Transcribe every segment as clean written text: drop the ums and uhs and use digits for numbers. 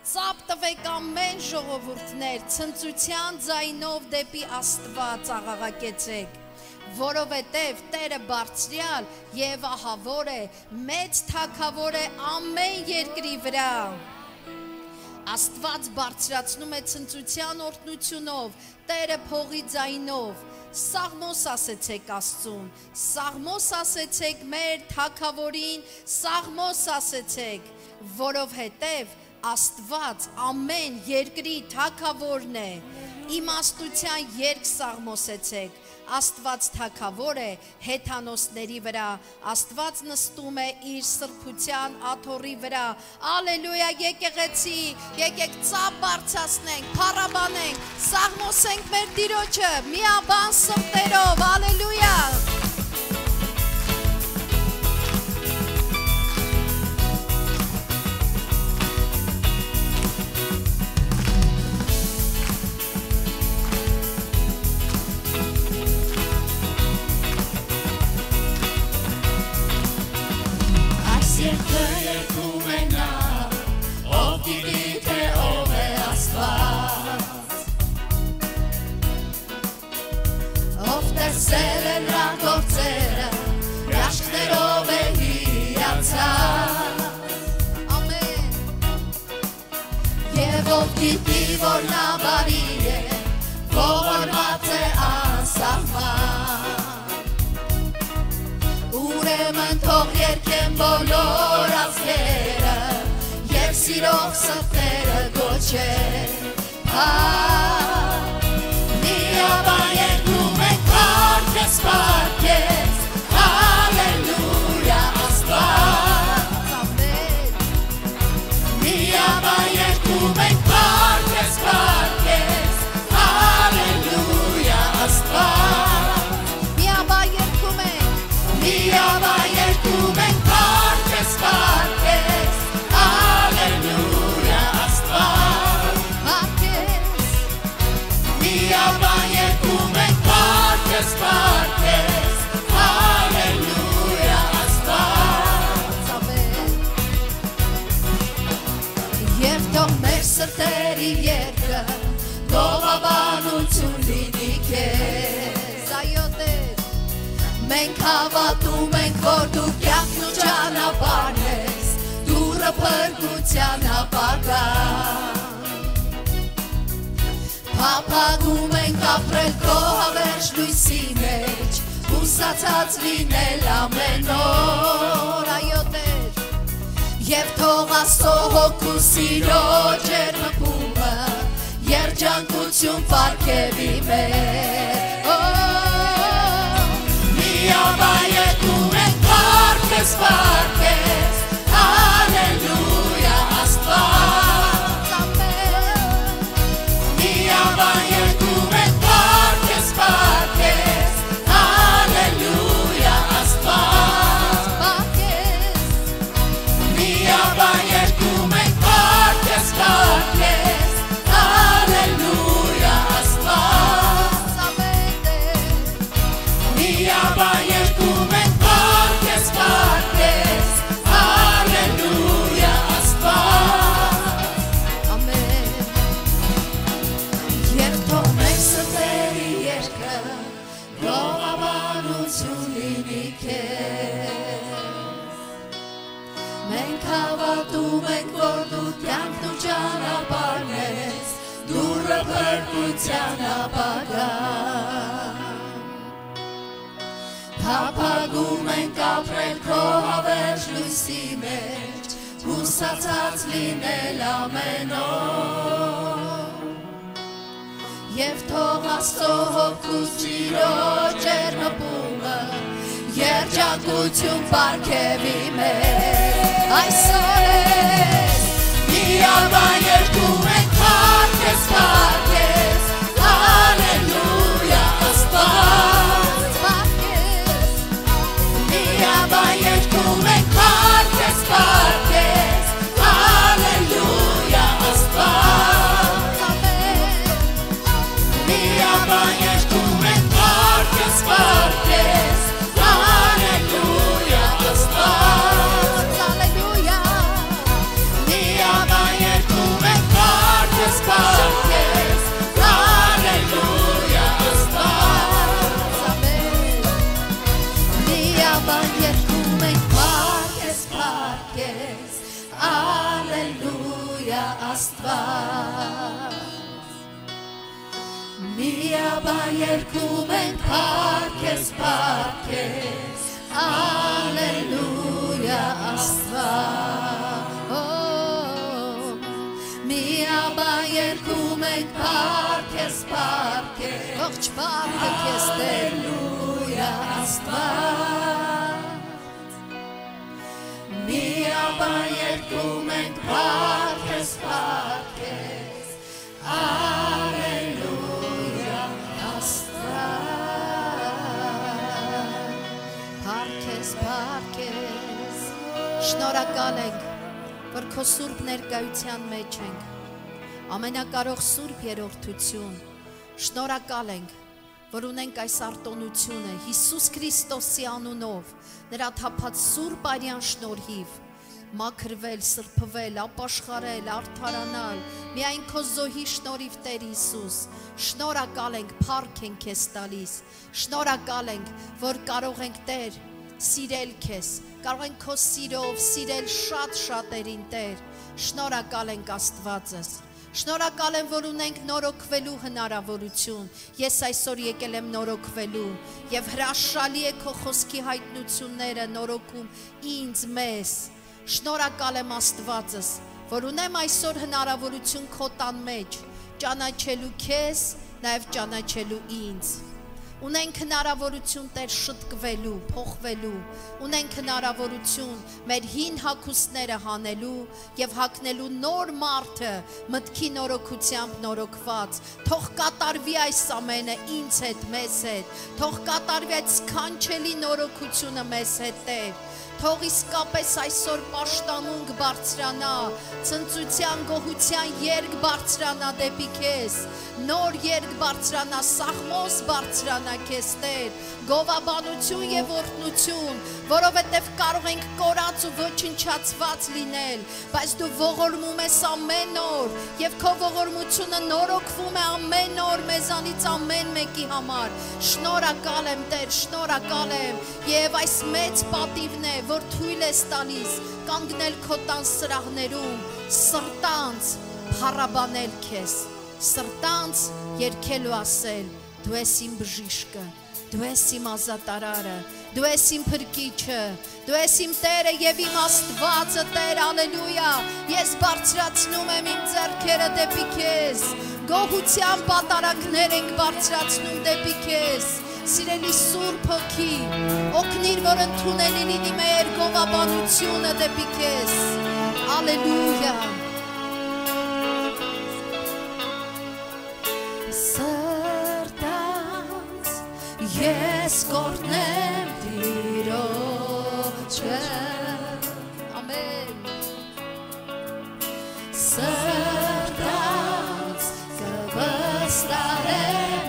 Ծափ տվեք ամեն ժողովուրդներ, ցնծության ձայնով դեպի Աստված աղաղակեցեք, որովհետև Տերը բարձրյալ եւ ահավոր է, մեծ թագավոր է ամեն երկրի վրա։ Աստված բարձրացնում է ցնծության օրհնությունով, Տերը փողի ձայնով։ Սաղմոս ասեցեք Աստծուն, սաղմոս ասեցեք մեր թագավորին, սաղմոս ասեցեք, որովհետև Աստված ամեն երկրի թագավորն է, իմաստության երգ սաղմոսեցեք, Աստված թագավոր է հեթանոսների վրա, Աստված նստում է իր սրբության աթոռի վրա, ալելույա եկեղեցի, եկեք ծափ բարձրացնենք, փառաբանենք, սաղմոսենք մեր Տիրոջը, միաբան սրտերով, ալելույա։ Գիտի որ նա բարի է, ողորմած է անսահման, ուրեմն թող երգեն բոլոր ազգերը և սիրող սրտերը գոչեն, միաբան երգում ենք պարգես, պարգես, հալելույա Աստված, միաբան երգում ենք պարգես, պարգես, հալելույա Աստված, միաբան երգում ենք պարգես, պարգես, հալելույա Աստված, միաբան երգում ենք պարգես, պարգես, հալելույա Աստված, և թող մեր սրտերի երգը գովաբանություն լինի քեզ, մենք հավատում ենք, որ դու կյանքն ու ճանապարհն ես, դուռը փրկության ապագան, փափագում ենք ապրել քո հավերժ լույսի մեջ, հուսացած լինել ամեն օր, և թող Աստծո հոգու սիրո ջերմկումը երջանկություն պարգևի մեր, միաբան երգում ենք պարգես, պարգես, հալելույա Աստված, միաբան երգում ենք պարգես, պարգես, հալելույա Աստված, միաբան երգում ենք պարգես, պարգես, հալելույա Աստված, միաբան երգում ենք պարգես, պարգես, հալելույա Աստված, ամեն, և թող մեր սրտերի երգը գովաբանություն լինի քեզ, մենք հավատում ենք, որ դու կյանքն ու ճանապարհն ես, դուռը փրկության ապագան, փափագում ենք ապրել քո հավերժ լույսի մեջ, հուսացած լինել ամեն օր, և թող Աստծո հոգու սիրո ջերմկումը երջանկություն պարգևի մեր, այսօր ես միաբան երգում ենք պարգես, պարգես, հալելույա Աստված, միաբան երգում ենք պարգես, պարգես, հալելույա Աստված, միաբան երգում ենք պարգես, պարգես, հալելույա Աստված, Ալելույա Աստված Միաբան երգում ենք Փառքես, փառքես Ալելույա Աստված Միաբան երգում ենք Փառքես, փառքես Ողջ փառքը քեզ Տեր Ալելույա Աստված Միաբան երգում ենք Փառքես, փառքես Ալելույա Աստված Փառքես, փառքես Շնորհակալ ենք, որ քո սուրբ ներկայության մեջ ենք Ամենակարող սուրբ երրորդություն Շնորհակալ ենք, որ ունենք այս արտոնությունը Հիսուս Քրիստոսի անունով Նրա թափած սուրբ արյան շնորհիվ մաքրվել, սրբվել, ապաշխարել, արդարանալ Միայն քո զոհի շնորհիվ Տեր Հիսուս Շնորհակալ ենք, փառք ենք քեզ տալիս Շնորհակալ ենք, որ կարող ենք Տեր սիրել քեզ Կարող ենք քո սիրով սիրել շատ շատերին Տեր Շնորհակալ ենք Աստվածս Շնորհակալ եմ, որ ունենք նորոգվելու հնարավորություն Ես այսօր եկել եմ նորոգվելու Եվ հրաշալի է քո խոսքի հայտնությունները նորոգում ինձ մեզ Շնորհակալ եմ Աստվածս, որ ունեմ այսօր հնարավորություն քո տան մեջ Ճանաչելու քեզ, նաև ճանաչելու ինձ Ունենք հնարավորություն Տեր շտկվելու, փոխվելու Ունենք հնարավորություն մեր հին հագուստները հանելու Եվ հագնելու նոր մարդը մտքի նորոգությամբ նորոգված Թող կատարվի այս ամենը ինձ հետ, մեզ հետ Թող կատարվի այդ սքանչելի նորոգությունը մեզ հետ Տեր Թող իսկապես այսօր պաշտամունք բարձրանա, ցնծության, գոհության երգ բարձրանա դեպի քեզ, նոր երգ բարձրանա, սաղմոս բարձրանա քեզ Տեր, գովաբանություն եւ օրհնություն, որովհետեւ կարող ենք կորած ու ոչնչացված լինել, բայց դու ողորմում ես ամեն օր եւ քո ողորմությունը նորոգվում է ամեն օր մեզանից ամեն մեկի համար։ Շնորհակալ եմ Տեր, շնորհակալ եմ եւ այս մեծ պատիվն է, որ թույլ ես տալիս կանգնել քո տան սրահներում, սրտանց փառաբանել քեզ, սրտանց երգել ու ասել. Դու ես իմ բժիշկը, դու ես իմ ազատարարը, դու ես իմ փրկիչը, դու ես իմ Տերը եւ իմ Աստվածը, Տեր, ալելույա։ Ես բարձրացնում եմ իմ ձեռքերը դեպի քեզ, գոհության պատարակներ ենք բարձրացնում դեպի քեզ։ Սիրելի Սուրբ Հոգի, օգնիր, որ ընդունելի լինի մեր գովաբանությունը դեպի քեզ։ Ալելույա։ Սրտանց ես կորտնեմ Տիրոջը։ Ամեն։ Սրտանց կվստահեմ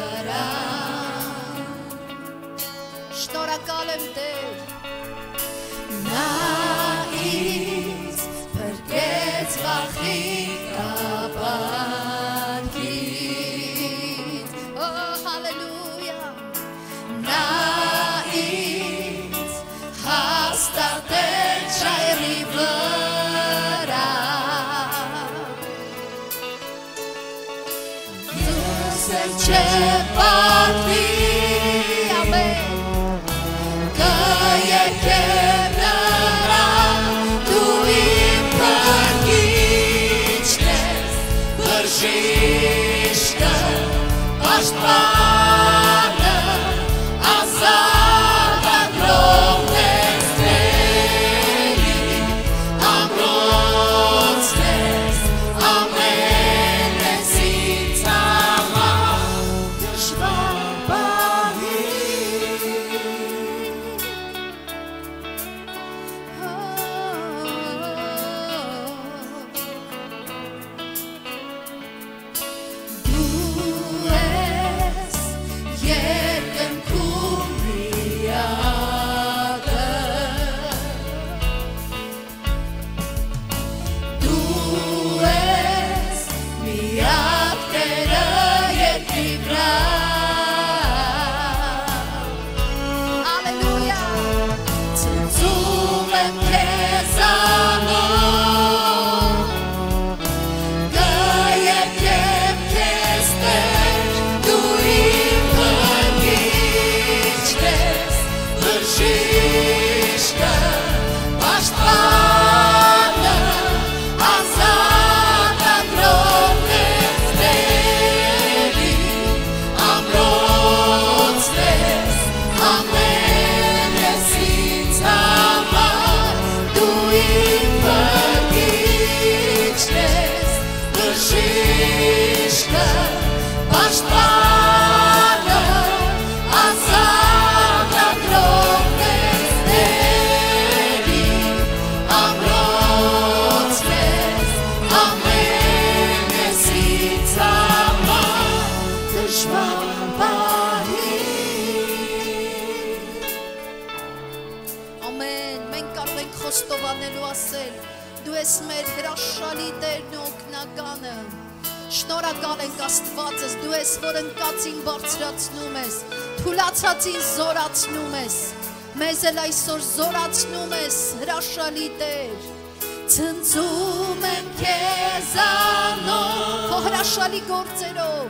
նրան։ Շնորհակալ եմ Տեր։ Նա ինձ փրկեց վախի կապանքից։ Օ, հալելույա։ Նա ինձ հաստատեց ժայռի վրա։ Դուրս էլ չպատվի, ամեն, կերքեմ նրան, դու իմ փրկիչն ես, բժիշկը, պաշտպանը, ազատ անգրողն ես Տերի, ամրոցն ես, ամեն ես ինձ համար, դժվար բանի։ Դու ես Ամեն, մենք կարող ենք խոստովանելու ասել, դու ես մեր հրաշալի Տերն ու օգնականը, շնորհակալ ենք Աստվածս, դու ես, որ ընկածին բարձրացնում ես, թուլացածին զորացնում ես, մեզ էլ այսօր զորացնում ես, հրաշալի Տեր, ցնծում եմ քեզանով, քո հրաշալի գործերով,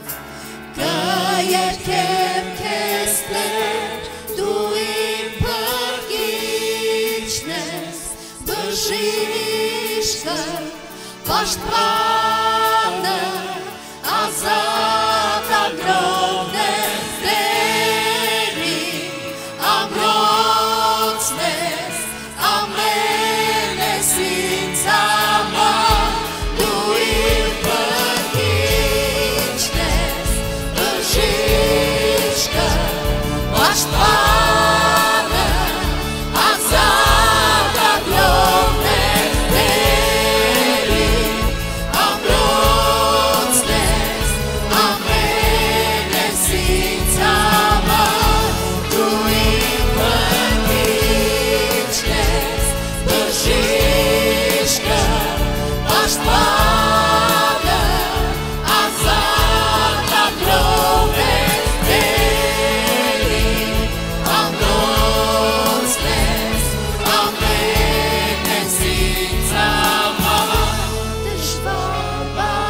կերկեմ քեզ Տեր, դու իմ փրկիչն ես, բժիշկը, պաշտպանը, ազատ ագրոն ես Տերի, ամրոցն ես, ամեն ես ինձ համար, դու իմ փրկիչն ես, բժիշկը, պաշտպանը, ազատ ագրոն ես Տերի, ամրոցն ես, ամեն ես ինձ համար, դու իմ փրկիչն ես, բժիշկը, պաշտպանը, ազատ ագրոն ես Տերի, ամրոցն ես, ամեն ես ինձ համար, դժվար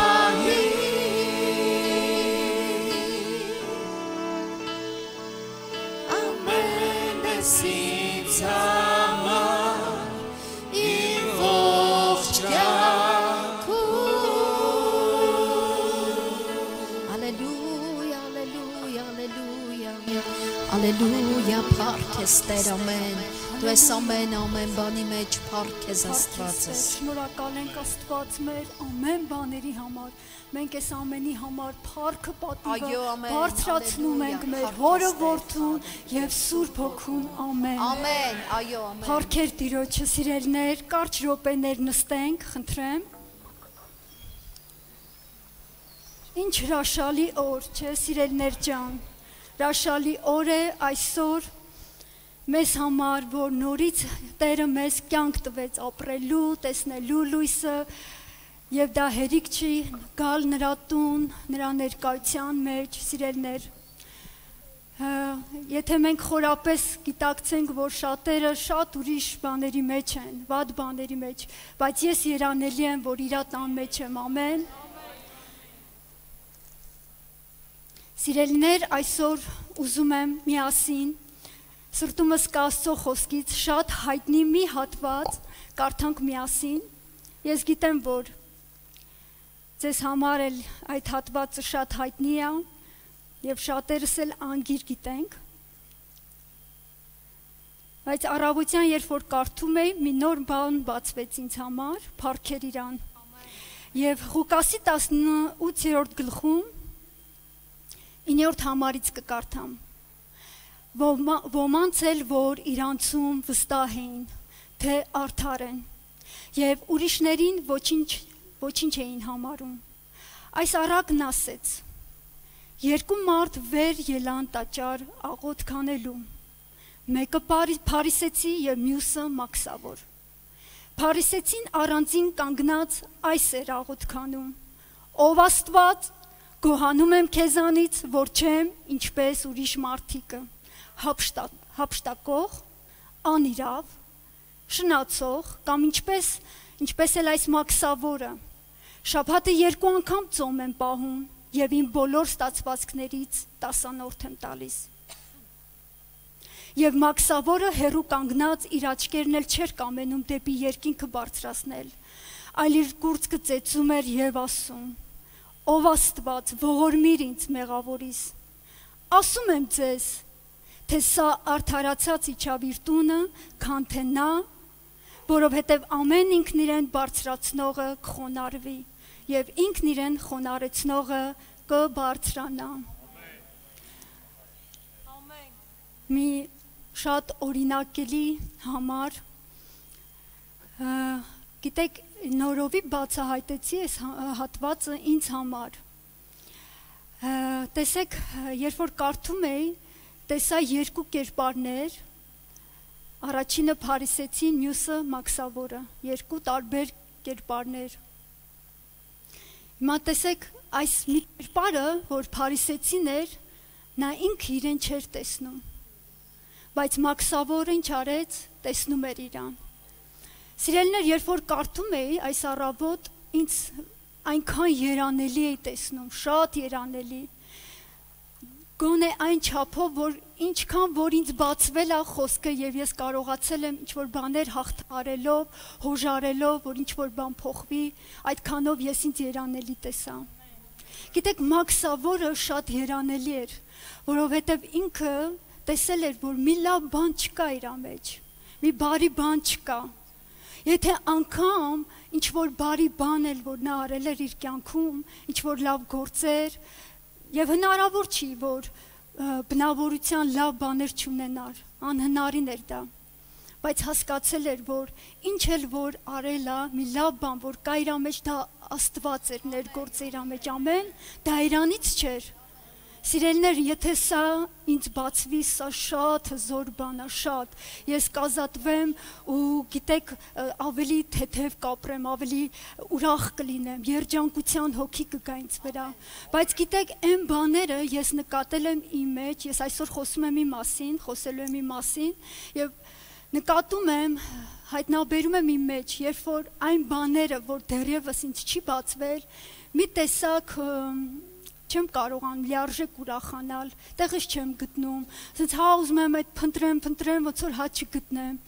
ամեն ես ինձ համար, իմ ողջ կյանքում։ Ալելույա, ալելույա, ալելույա, ալելույա, փառք ես Տեր, ամեն, դու ես ամեն բանի մեջ, փառք ես Աստվածս։ Շնորհակալ ենք Աստված մեր ամեն բաների համար։ Մենք այս ամենի համար փառքը պատիվը Այո, ամեն, բարձրացնում ենք մեր հալելույա, Հորը փառք Որդուն եւ Սուրբ Հոգուն։ Ամեն։ Ամեն, այո, ամեն։ Փառքեր Տիրոջը, սիրելներ, կարճ րոպեներ նստենք, խնդրեմ։ Ինչ հրաշալի օր, չէ, սիրելներ ջան։ Հրաշալի օր է այսօր մեզ համար, որ նորից Տերը մեզ կյանք տվեց ապրելու, տեսնելու լույսը, եւ դա հերիք չի գալ նրա տուն, նրա ներկայության մեջ, սիրելներ։ Եթե մենք խորապես գիտակցենք, որ շատերը շատ ուրիշ բաների մեջ են, վատ բաների մեջ, բայց ես երանելի եմ, որ իրա տան մեջ եմ, ամեն։ Սիրելիներ, այսօր ուզում եմ միասին սրտումս կա Աստծո խոսքից շատ հայտնի մի հատված կարդանք միասին։ Ես գիտեմ, որ ձեզ համար էլ այդ հատվածը շատ հայտնի է եւ շատերս էլ անգիր գիտենք։ Բայց առավոտյան, երբ որ կարդում էի, մի նոր բան բացվեց ինձ համար, փառքեր իրան։ Եվ Ղուկասի 18-րդ գլխում 9-րդ համարից կկարդամ։ Ոմանց էլ, որ իրանցում վստահ էին, թե արդար են, եւ ուրիշներին ոչինչ էին համարում։ Այս առակն ասեց. երկու մարդ վեր ելան տաճար աղոթ քանելու, մեկը փարիսեցի եւ մյուսը մաքսավոր։ Փարիսեցին առանձին կանգնած այս էր աղոթ քանում. ով Աստված, գոհանում եմ քեզանից, որ չեմ ինչպես ուրիշ մարդիկը, հափշտակող, անիրավ, շնացող կամ ինչպես էլ այս մաքսավորը, շաբաթը 2 անգամ ծոմ եմ պահում եւ իմ բոլոր ստացվածքներից 10% եմ տալիս։ Եվ մաքսավորը հերու կանգնած իր աչքերն էլ չէր կամենում դեպի երկինքը բարձրացնել, այլ իր կուրծքը ծեծում էր եւ ասում. ով Աստված, ողորմիր ինձ մեղավորիս։ Ասում եմ ձեզ, թե սա արդարացած իջավ իր տունը, քան թե նա, որովհետև ամեն ինքն իրեն բարձրացնողը կխոնարհվի եւ ինքն իրեն խոնարհեցնողը կբարձրանա։ Ամեն։ Մի շատ օրինակելի համար գիտեք նորովի բացահայտեցի այս հատվածը ինձ համար։ Տեսեք, երբ որ կարդում էի, տեսա երկու կերպարներ, առաջինը Փարիսեցին, մյուսը Մաքսավորը, երկու տարբեր կերպարներ։ Հիմա տեսեք, այս մի կերպարը, որ Փարիսեցին էր, նա ինքը իրեն չէր տեսնում, բայց Մաքսավորը ինչ արեց, տեսնում էր իրան։ Սիրելիներ, երբ որ կարդում էի այս առավոտ, ինձ այնքան երանելի էի տեսնում, շատ երանելի, գոնե այն չափով, որ ինչքան որ ինձ բացվել է խոսքը եւ ես կարողացել եմ ինչ-որ բաներ հաղթարելով, հոժարելով, որ ինչ-որ բան փոխվի, այդքանով ես ինձ երանելի տեսա։ Գիտեք, Մաքսավորը շատ երանելի էր, որովհետեւ ինքը տեսել էր, որ մի լավ բան չկա իր մեջ, մի բարի բան չկա։ Եթե անգամ ինչ-որ բարի բան էլ, որ նա արել էր իր կյանքում, ինչ-որ լավ գործեր, եւ հնարավոր չի, որ բնավորության լավ բաներ չունենար, անհնարին էր դա, բայց հասկացել էր, որ ինչ էլ որ արել է, մի լավ բան, որ կա իր մեջ, դա Աստված էր ներգործել իր մեջ, ամեն, դա իրանից չէր։ Սիրելիներ, եթե սա ինձ բացվի, սա շատ հզոր բան է, շատ, ես կազատվեմ ու գիտեք ավելի թեթև կապրեմ, ավելի ուրախ կլինեմ, երջանկության հոգի կգա ինձ վրա, բայց գիտեք այն բաները ես նկատել եմ իմ մեջ, ես այսօր խոսում եմ իմ մասին, խոսելու եմ իմ մասին եւ նկատում եմ, հայտնաբերում եմ իմ մեջ, երբ որ այն բաները, որ դեռևս ինձ չի բացվել, մի տեսակ չեմ կարողանում լիարժեք ուրախանալ, տեղից չեմ գտնում, ասենց հա ուզում եմ այդ փնտրեմ, ոնց որ հա չգտնեմ,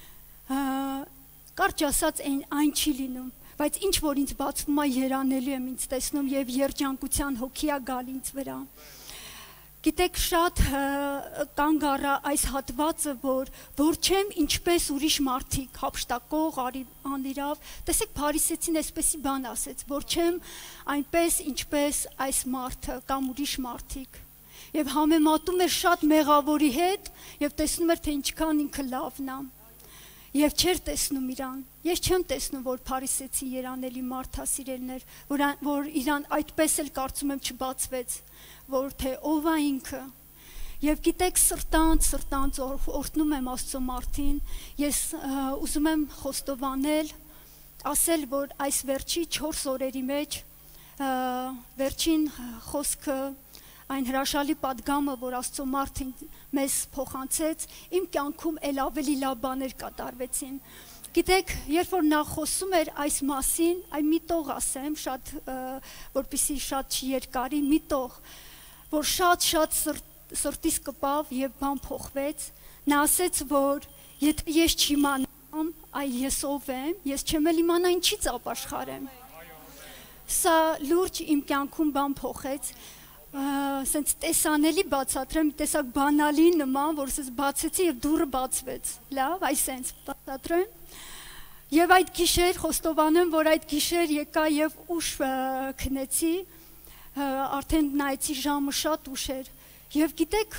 կարճ ասած այն չի լինում, բայց ինչ որ ինձ բացվում է երանելի եմ ինձ տեսնում եւ երջանկության հոգի է գալ ինձ վրա։ Գիտեք, շատ կանգ առա այս հատվածը, որ չեմ ինչպես ուրիշ մարդիկ, հափշտակող, անիրավ, տեսեք Փարիսեցին այսպեսի բան ասեց, որ չեմ այնպես ինչպես այս մարդը կամ ուրիշ մարդիկ։ Եվ համեմատում էր շատ մեղավորի հետ եւ տեսնում էր, թե ինչքան ինքը լավն է։ Եվ չէր տեսնում իրան։ Ես չեմ տեսնում, որ Փարիսեցի երանելի մարդ է, սիրելիներ, որ իրան այդպես էլ կարծում եմ չբացվեց, որ թե ով է ինքը։ Եվ գիտեք, սրտանց օրհնում եմ Աստծո մարդին, ես ուզում եմ խոստովանել, ասել, որ այս վերջի 4 օրերի մեջ վերջին խոսքը այն հրաշալի պատգամը, որ Աստծո մարդին մեզ փոխանցեց, իմ կյանքում էլ ավելի լավ բաներ կատարվեցին։ Գիտեք, երբ որ նա խոսում էր այս մասին, այն մի տող ասեմ, շատ որպեսզի շատ չերկարի, մի տող, որ շատ սրտիս կպավ եւ բան փոխվեց, նա ասեց, որ եթե ես չիմանամ, այ ես ով եմ, ես չեմ էլ իմանա ինչից ապաշխարեմ։ Սա լուրջ իմ կյանքում բան փոխեց։ Սենց տեսանելի բացատրեմ, տեսակ բանալի նման, որ սենց բացեցի և դուրը բացվեց, լավ, այս սենց բացատրեմ, և այդ գիշեր, խոստովանեմ, որ այդ գիշեր եկա և ուշ քնեցի, արդեն նայեցի ժամը շատ ուշ էր, և գիտեք,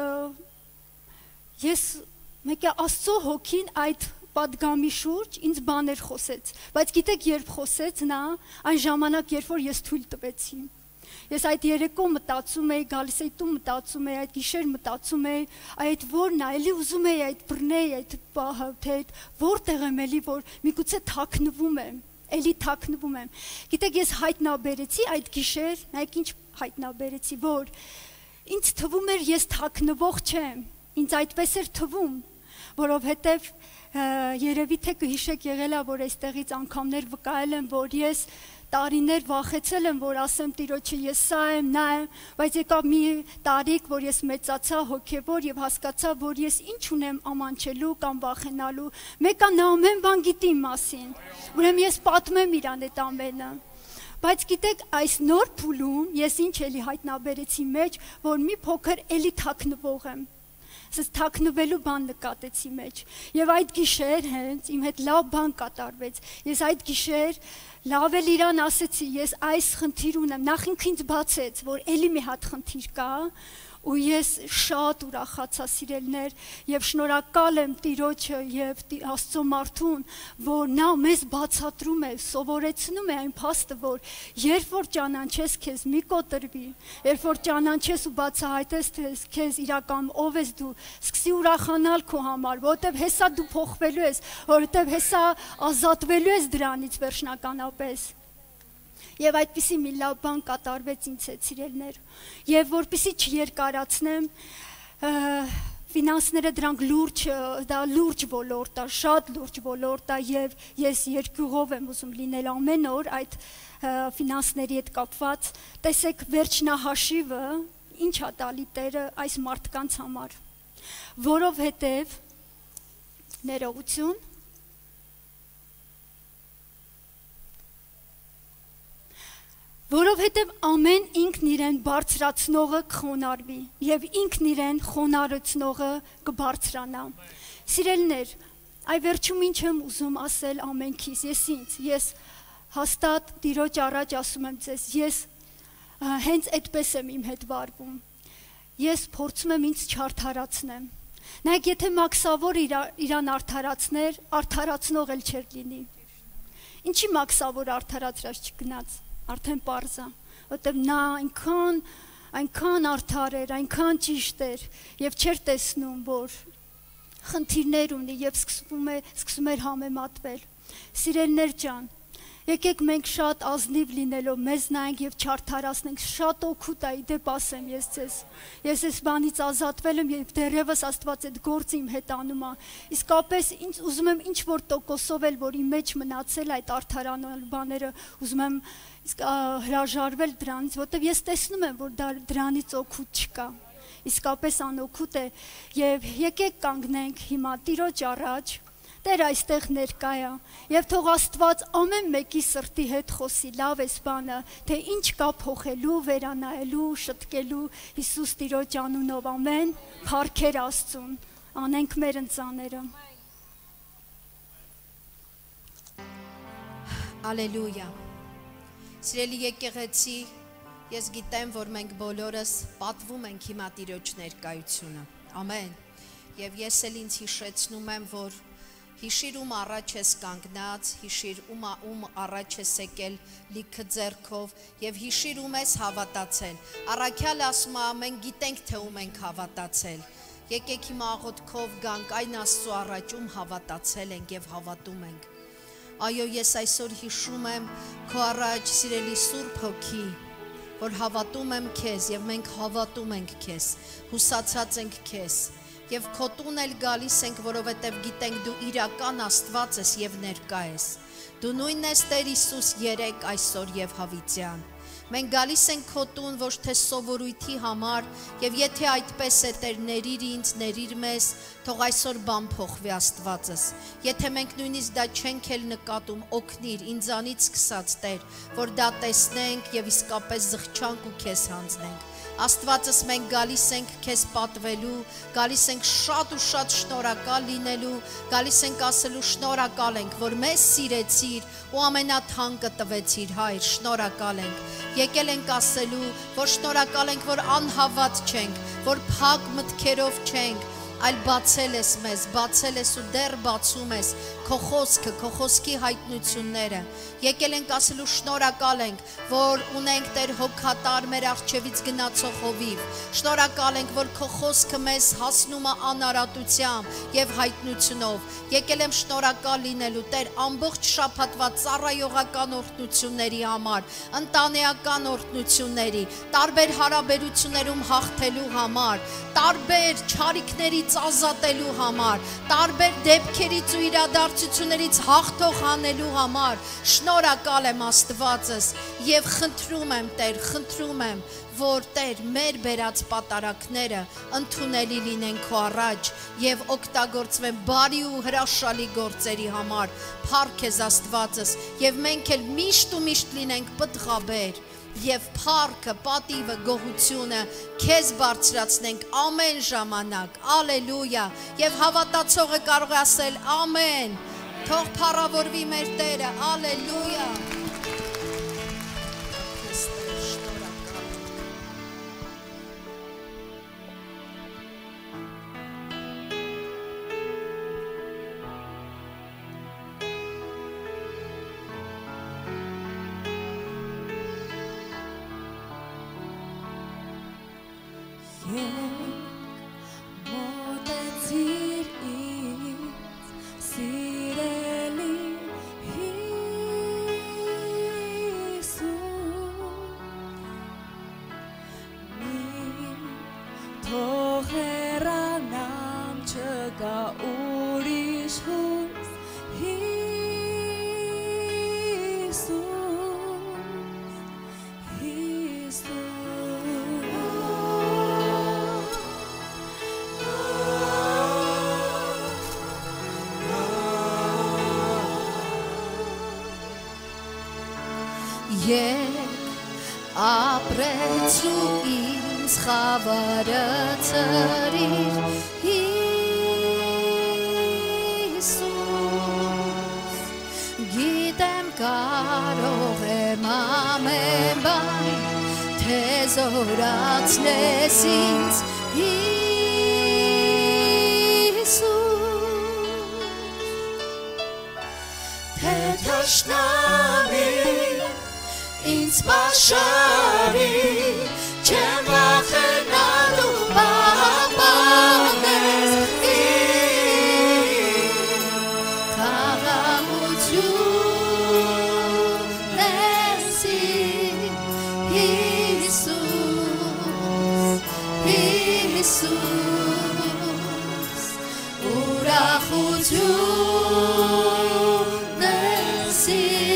ես մեկ է Աստծո հոգին այդ պատգամի շուրջ ինձ բաներ խոսեց, բայց գիտեք, երբ խոսեց նա, այն ժամանակ, երբ որ ես թույլ տվեցի, ես այդ երեկո մտածում էի, գալիս էի տուն մտածում էի, այդ գիշեր մտածում էի, այդ որն է, էլի ուզում էի այդ բռնեի, այդ պահը, թե որտեղ եմ էլի, որ միգուցե թաքնվում եմ, էլի թաքնվում եմ։ Գիտեք, ես հայտնաբերեցի այդ գիշեր, նայեք ինչ հայտնաբերեցի, որ ինձ թվում էր ես թաքնվող չեմ, ինձ այդպես էր թվում, որովհետև երևի թե կհիշեք եղել է, որ այստեղից անգամներ վկայել եմ, որ ես տարիներ վախեցել եմ, որ ասեմ Տիրոջը ես սա եմ, նա եմ, բայց եկավ մի տարիք, որ ես մեծացա հոգևոր եւ հասկացա, որ ես ինչ ունեմ ամանչելու կամ վախենալու, մեկը նա ամեն բան գիտի իմ մասին, ուրեմն ես պատմեմ իրան այդ ամենը, բայց գիտեք այս նոր փուլում ես ինչ էլի հայտնաբերեցի մեջ, որ մի փոքր էլի թաքնվող եմ, սենց թաքնվելու բան նկատեցի մեջ եւ այդ գիշեր հենց իմ հետ լավ բան կատարվեց, ես այդ գիշեր լավ էլ իրան ասեցի, ես այս խնդիր ունեմ, նախ ինքը ինձ բացեց, որ էլի մի հատ խնդիր կա ու ես շատ ուրախացա սիրելներ եւ շնորհակալ եմ Տիրոջը եւ Աստծո մարդուն, որ նա մեզ բացատրում է, սովորեցնում է այն փաստը, որ երբ որ ճանաչես քեզ մի կոտրվի, երբ որ ճանաչես ու բացահայտես քեզ իրական ով ես դու, սկսի ուրախանալ քո համար, որովհետեւ հեսա դու փոխվելու ես, որովհետեւ հեսա ազատվելու ես դրանից վերջնականապես։ Եվ այդպիսի մի լավ բան կատարվեց ինձ հետ սիրելներ։ Եվ որպեսի չերկարացնեմ, ֆինանսները դրանք լուրջ ոլորտ է, շատ լուրջ ոլորտ է եւ ես երկյուղով եմ ուզում լինել ամեն օր այդ ֆինանսների հետ կապված։ Տեսեք վերջնահաշիվը ինչ է տալի Տերը այս մարդկանց համար, որովհետեւ ներողություն որովհետև ամեն ինքն իրեն բարձրացնողը կխոնարհվի եւ ինքն իրեն խոնարհեցնողը կբարձրանա։ Սիրելիներ, այ վերջում ինչ եմ ուզում ասել ամենքիս, ես հաստատ Տիրոջ առաջ ասում եմ ձեզ, ես հենց այդպես եմ իմ հետ վարվում։ Ես փորձում եմ ինձ չարդարացնեմ։ Նայեք, եթե մաքսավոր իրան արդարացներ, արդարացնող էլ չէր լինի։ Ինչի մաքսավոր արդարացրած չգնաց։ Արդեն պարզ է, որտեղ նա այնքան արդար էր, այնքան ճիշտ էր եւ չէր տեսնում, որ խնդիրներ ունի եւ սկսում էր համեմատվել։ Սիրելիներ ջան, եկեք մենք շատ ազնիվ լինելով մեզ նայենք եւ չարդարացնենք, շատ օգուտ է, իդեպ ասեմ ես ձեզ։ Ես այս բանից ազատվել եմ եւ դեռևս Աստված այդ գործը իմ հետ անում է։ Իսկապես ինձ ուզում եմ ինչ որ տոկոսով էլ, որ իմ մեջ մնացել այդ արդարանալ բաները, ուզում եմ հրաժարվել դրանից, որտեղ ես տեսնում եմ, որ դրանից օգուտ չկա։ Իսկապես անօգուտ է եւ եկեք կանգնենք հիմա Տիրոջ առաջ, Տեր այստեղ ներկա է եւ թող Աստված ամեն մեկի սրտի հետ խոսի լավ էս բանը, թե ինչ կա փոխելու, վերանայելու, շտկելու Հիսուս Տիրոջ անունով, ամեն, փառքեր Աստծուն, անենք մեր ընծաները։ Ալելույա։ Սիրելի եկեղեցի, ես գիտեմ, որ մենք բոլորս պատվում ենք հիմա Տիրոջ ներկայությունը, ամեն, եւ ես էլ ինձ հիշեցնում եմ, որ հիշիր ում առաջ ես կանգնած, հիշիր ում առաջ ես եկել լիքը ձեռքով եւ հիշիր ում ես հավատացել։ Առաքյալը ասում է, մենք գիտենք, թե ում ենք հավատացել։ Եկեք հիմա աղոթքով գանք այն Աստծո առաջ, ում հավատացել ենք եւ հավատում ենք։ Այո, ես այսօր հիշում եմ քո առաջ, սիրելի Սուրբ Հոգի, որ հավատում եմ քեզ եւ մենք հավատում ենք քեզ, հուսացած ենք քեզ։ Եվ քո տուն էլ գալիս ենք, որովհետև գիտենք դու իրական Աստված ես եւ ներկա ես։ Դու նույնն ես Տեր Հիսուս երեկ, այսօր եւ հավիտյան։ Մենք գալիս ենք քո տուն ոչ թե սովորույթի համար, եւ եթե այդպես է, Տեր, ներիր ինձ, ներիր մեզ, թող այսօր բան փոխվի Աստվածս։ Եթե մենք նույնիսկ դա չենք էլ նկատում, օգնիր ինձանից սկսած, Տեր, որ դա տեսնենք եւ իսկապես զղջանք ու քեզ հանձնենք։ Աստվածս մենք գալիս ենք քեզ պատվելու, գալիս ենք շատ ու շատ շնորհակալ լինելու, գալիս ենք ասելու շնորհակալ ենք, որ մեզ սիրեցիր ու ամենաթանկը տվեցիր, Հայր, շնորհակալ ենք։ Եկել ենք ասելու, որ շնորհակալ ենք, որ անհավատ չենք, որ փակ մտքերով չենք, այլ բացել ես մեզ, բացել ես ու դեռ բացում ես քո խոսքը, քո խոսքի հայտնությունները։ Եկել ենք ասելու շնորհակալ ենք, որ ունենք Տեր հոգատար մեր առջևից գնացող հովիվ։ Շնորհակալ ենք, որ քո խոսքը մեզ հասնում է անարատությամբ եւ հայտնությունով։ Եկել եմ շնորհակալ լինելու Տեր ամբողջ շաբաթվա ծառայողական օրհնությունների համար, ընտանեկան օրհնությունների, տարբեր հարաբերություններում հաղթելու համար, տարբեր չարիքներից ազատելու համար, տարբեր դեպքերից ու իրադարձություններից հաղթող անելու համար։ Շնորհակալ եմ Աստվածս եւ խնդրում եմ Տեր, խնդրում եմ, որ Տեր մեր բերած պատարակները ընդունելի լինեն քո առաջ եւ օգտագործվեն բարի ու հրաշալի գործերի համար։ Փառք ես Աստվածս եւ մենք էլ միշտ ու միշտ լինենք պտղաբեր եւ փառքը, պատիվը, գոհությունը քեզ բարձրացնենք ամեն ժամանակ։ Ալելույա։ Եվ հավատացողը կարող է ասել ամեն։ Թող փառավորվի մեր Տերը, ալելույա։ Մոտեցիր ինձ սիրելի Հիսուս Մի թող հեռանամ չկա ուրիշ հույս Հիսուս Եկ ապրեցու ինձ խավարը ծրիր Հիսուս Գիտեմ կարող եմ ամեն բան Թե զորացնես ինձ Հիսուս Թե թշնամի Ինձ պաշարի, չեմ վախենալու պահպանես ինձ Խաղաղություն ես Հիսուս, Հիսուս ուրախություն ես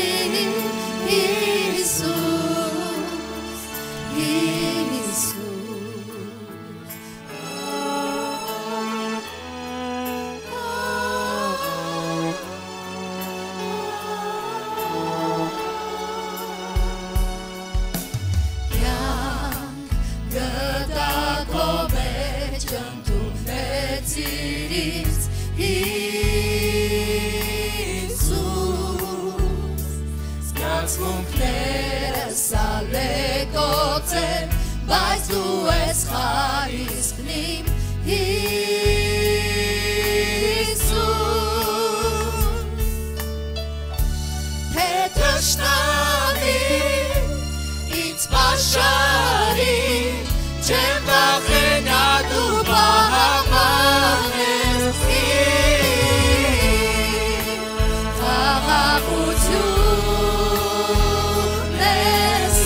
Բայց դու ես խարիսկնիմ Հիսուս Թե թշնամի ինձ պաշարի Չեմ վախենա դու պահպանես ինձ Խաղաղություն ես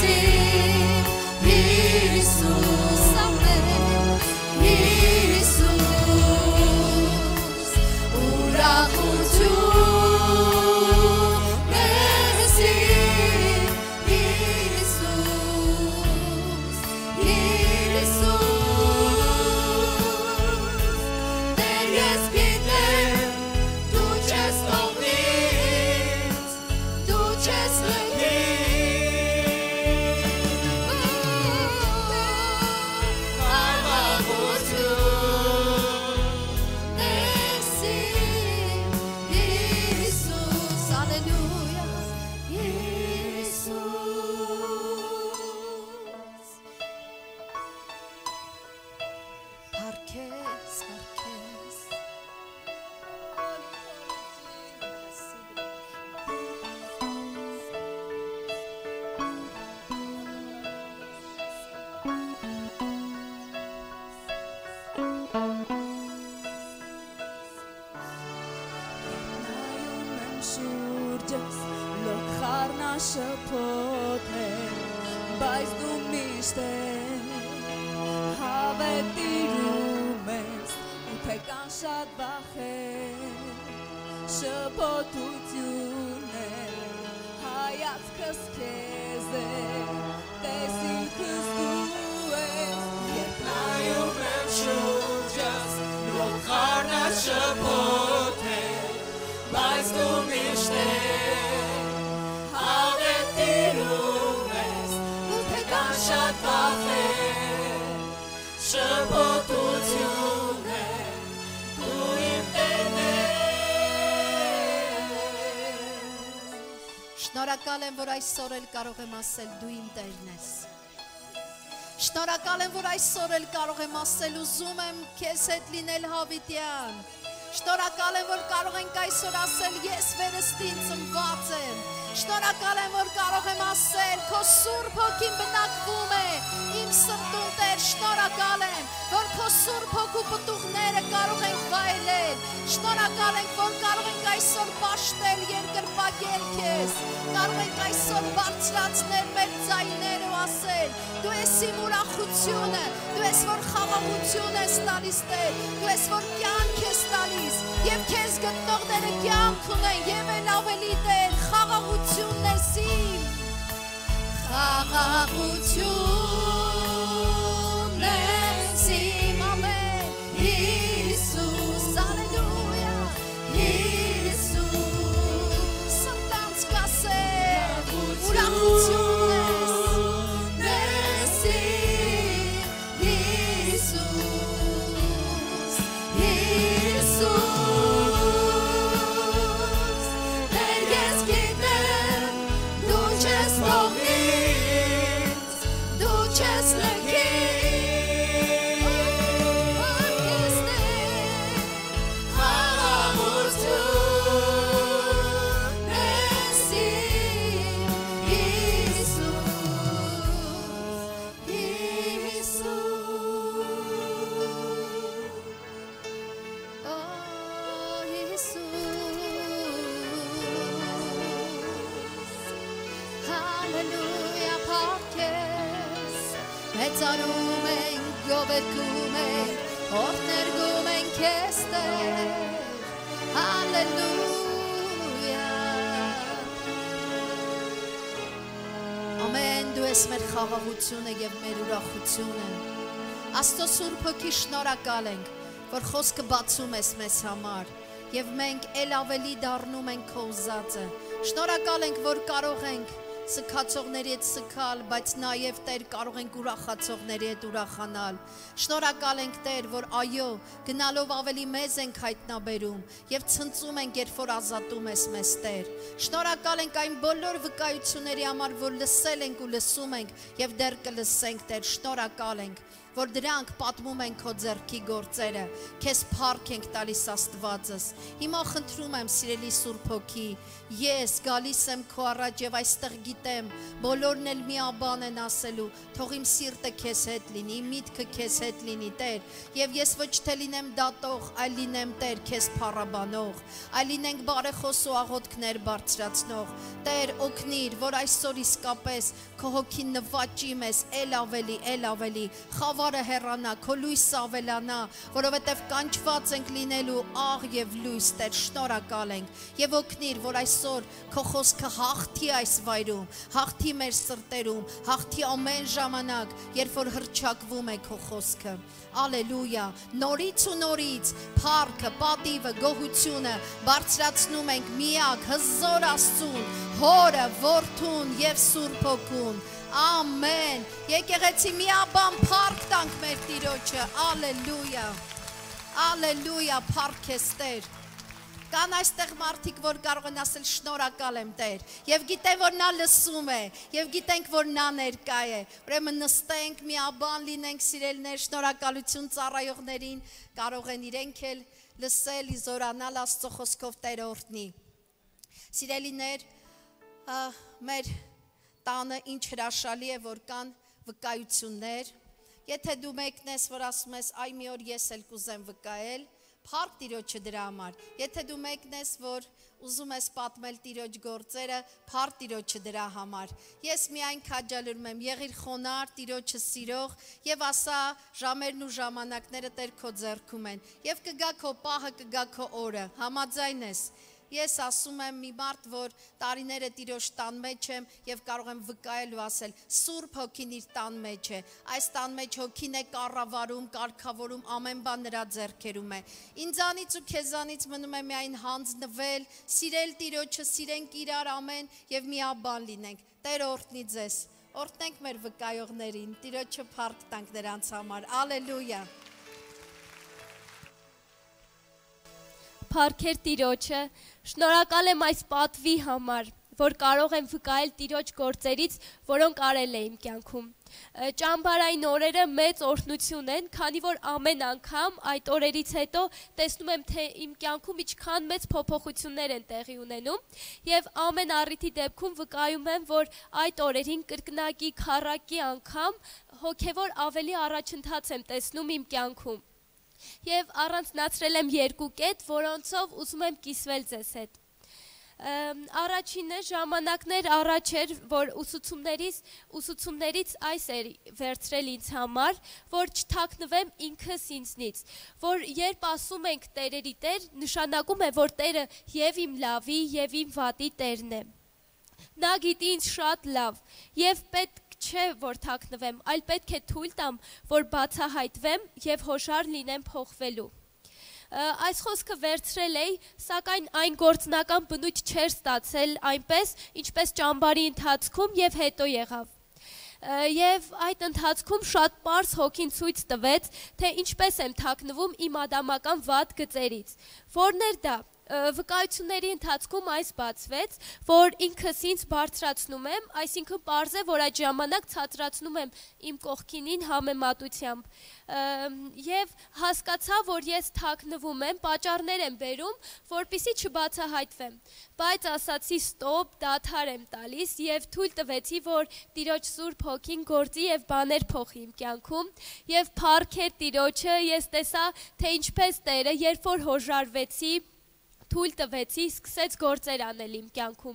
շփոթել, բայց դու միշտ հավետիրում ես, ու թե կան շատ վախեր, շփոթություն է, հայացքս քեզ է, տեսիքս դու ես, երբ նայում եմ շուրջս, լոք խառնած շփոթել, բայց դու միշտ շատ վախեր, շփոթություն է, դու իմ Տերն ես։ Շնորհակալ եմ, որ այսօր էլ կարող եմ ասել դու իմ Տերն ես։ Շնորհակալ եմ, որ այսօր էլ կարող եմ ասել ուզում եմ քեզ հետ լինել հավիտյան։ Շնորհակալ եմ, որ կարող ենք այսօր ասել ես վերստին ծնված եմ։ Շնորհակալ եմ, որ կարող եմ ասել քո Սուրբ Հոգին բնակվում է իմ սրտում, Տեր, շնորհակալ Շնորհակալ եմ, որ քո Սուրբ Հոգու պտուղները կարող ենք վայելել։ Շնորհակալ ենք, որ կարող ենք այսօր պաշտել, երկրպագել քեզ։ Կարող ենք այսօր բարձրացնել մեր ձայները ու ասել. Դու ես իմ ուրախությունը, դու ես որ խաղաղություն ես տալիս Տեր, դու ես որ կյանք ես տալիս, եւ քեզ գտնողները կյանք ունեն, եւ էլ ավելի Տեր, խաղաղությունն ես իմ։ Խաղաղություն ես իմ, ամեն, Հիսուս, ալելույա, Հիսուս, սրտանց կասել, ուրախություն ես իմ, Հիսուս, Հիսուս, Տեր ես գիտեմ, դու չես թողնից, դու չես լքից, ես Տեր, խաղաղություն ես իմ, Հիսուս, Հալելույա, փառքես, մեծարում ենք, գովերգում ենք, օրհներգում ենք քեզ Տեր, հալելույա։ Ամեն, դու ես մեր խաղաղությունը եւ մեր ուրախությունը։ Աստծո Սուրբ Հոգի, շնորհակալ ենք, որ խոսքը բացում ես մեզ համար, եւ մենք ել ավելի դառնում ենք քո ուզածը։ Շնորհակալ ենք, որ կարող ենք սքացողների հետ սքալ, բայց նաև Տեր կարող ենք ուրախացողների հետ ուրախանալ։ Շնորհակալ ենք Տեր, որ այո, գնալով ավելի մեզ ենք հայտնաբերում եւ ցնծում ենք, երբ որ ազատում ես մեզ Տեր։ Շնորհակալ ենք այն բոլոր վկայությունների համար, որ լսել ենք ու լսում ենք եւ դեռ կլսենք Տեր։ Շնորհակալ ենք, որ դրանք պատմում են քո ձեռքի գործերը, քեզ փառք ենք տալիս Աստվածս։ Հիմա խնդրում եմ, սիրելի Սուրբ Հոգի, ես գալիս եմ քո առաջ եւ այստեղ գիտեմ, բոլորն էլ միաբան են ասելու, թող իմ սիրտը քեզ հետ լինի, իմ միտքը քեզ հետ լինի, Տեր, եւ ես ոչ թե լինեմ դատող, այլ լինեմ Տեր, քեզ փառաբանող, այլ լինենք բարեխոս ու աղոթքներ բարձրացնող։ Տեր, օգնիր, որ այսօր իսկապես քո հոգին նվաճի մեզ ել ավելի, խավարը հեռանա, քո լույսը ավելանա, որովհետև կանչված ենք լինելու աղ եւ լույս, Տեր, շնորհակալ ենք եւ օգնիր, որ այսօր քո խոսքը հաղթի այս վայրում, հաղթի մեր սրտերում, հաղթի ամեն ժամանակ, երբ որ հռչակվում է քո խոսքը։ Ալելույա, նորից ու նորից փառքը, պատիվը, գոհությունը բարձրացնում ենք միակ հզոր Աստծուն, Հորը, Որդուն եւ Սուրբ Հոգուն։ Ամեն։ Եկեղեցի միաբան փառք տանք մեր Տիրոջը։ Ալելույա։ Ալելույա, փառք ես Տեր։ Կան այստեղ մարդիկ, որ կարող են ասել շնորհակալ եմ Տեր, եւ գիտեն, որ նա լսում է, եւ գիտենք, որ նա ներկա է։ Ուրեմն նստենք, միաբան լինենք, սիրելիներ, շնորհակալություն ծառայողներին, կարող են իրենք էլ լսել, զորանալ Աստծո խոսքով Տեր օրհնի։ Սիրելիներ, մեր տանը ինչ հրաշալի է, որ կան վկայություններ։ Եթե դու մեկն ես, որ ասում ես, այ մի օր ես էլ կուզեմ վկայել, փառք Տիրոջը դրա համար։ Եթե դու մեկն ես, որ ուզում ես պատմել Տիրոջ գործերը, փառք Տիրոջը դրա համար։ Ես միայն քաջալերում եմ, եղիր խոնարհ, Տիրոջը սիրող եւ ասա, ժամերն ու ժամանակները Տեր քո ձեռքում են։ Եվ կգա քո պահը, կգա քո օրը։ Համաձայն ես։ Ես ասում եմ մի մարդ, որ տարիները Տիրոջ տան մեջ եմ եւ կարող եմ վկայել ու ասել, Սուրբ Հոգին իր տան մեջ է, այս տան մեջ Հոգին է կառավարում, կարգավորում, ամեն բան նրա ձեռքերում է։ Ինձանից ու քեզանից մնում է միայն հանձնվել, սիրել Տիրոջը, սիրենք իրար ամեն եւ միաբան լինենք։ Տեր օրհնի ձեզ։ Օրհնենք մեր վկայողներին, Տիրոջը փառք տանք նրանց համար։ Ալելույա։ Փառքեր Տիրոջը, շնորհակալ եմ այս պատվի համար, որ կարող եմ վկայել Տիրոջ գործերից, որոնք արել է իմ կյանքում։ Ճամբարային օրերը մեծ օրհնություն են, քանի որ ամեն անգամ այդ օրերից հետո տեսնում եմ, թե իմ կյանքում ինչքան մեծ փոփոխություններ են տեղի ունենում, եւ ամեն առիթի դեպքում վկայում եմ, որ այդ օրերին կրկնակի քառակի անգամ հոգևոր ավելի առաջընթաց եմ տեսնում իմ կյանքում։ Եվ առանձնացրել եմ երկու կետ, որոնցով ուզում եմ կիսվել ձեզ հետ։ Առաջինը ժամանակներ առաջ էր, որ ուսուցումներից այս էր վերցրել ինձ համար, որ չթաքնվեմ ինքս ինձնից, որ երբ ասում ենք տերերի տեր, նշանակում է, որ Տերը եւ իմ լավի եւ իմ վատի Տերն է։ Նա գիտի ինձ շատ լավ եւ պետք չէ, որ թաքնվեմ, այլ պետք է թույլ տամ, որ բացահայտվեմ եւ հոժար լինեմ փոխվելու։ Այս խոսքը վերցրել էի, սակայն այն գործնական բնույթ չէր ստացել այնպես, ինչպես ճամբարի ընթացքում եւ հետո եղավ։ Եվ այդ ընթացքում շատ պարզ հոգին ցույց տվեց, թե ինչպես եմ թաքնվում իմ ադամական վատ գծերից։ Որն էր դա։ Վկայությունների ընթացքում այս բացվեց, որ ինքս ինձ բարձրացնում եմ, այսինքն պարզ է, որ այդ ժամանակ ցածրացնում եմ իմ կողքինին համեմատությամբ։ Եվ հասկացա, որ ես թաքնվում եմ, պատճառներ եմ բերում, որպեսզի չբացահայտվեմ։ Բայց ասացի ստոպ, դադար եմ տալիս եւ թույլ տվեցի, որ Տիրոջ Սուրբ Հոգին գործի եւ բաներ փոխի իմ կյանքում, եւ փառքեր Տիրոջը, ես տեսա, թե ինչպես Տերը, երբ որ հոժարվեցի, թույլ տվեցի, սկսեց գործեր անել իմ կյանքում։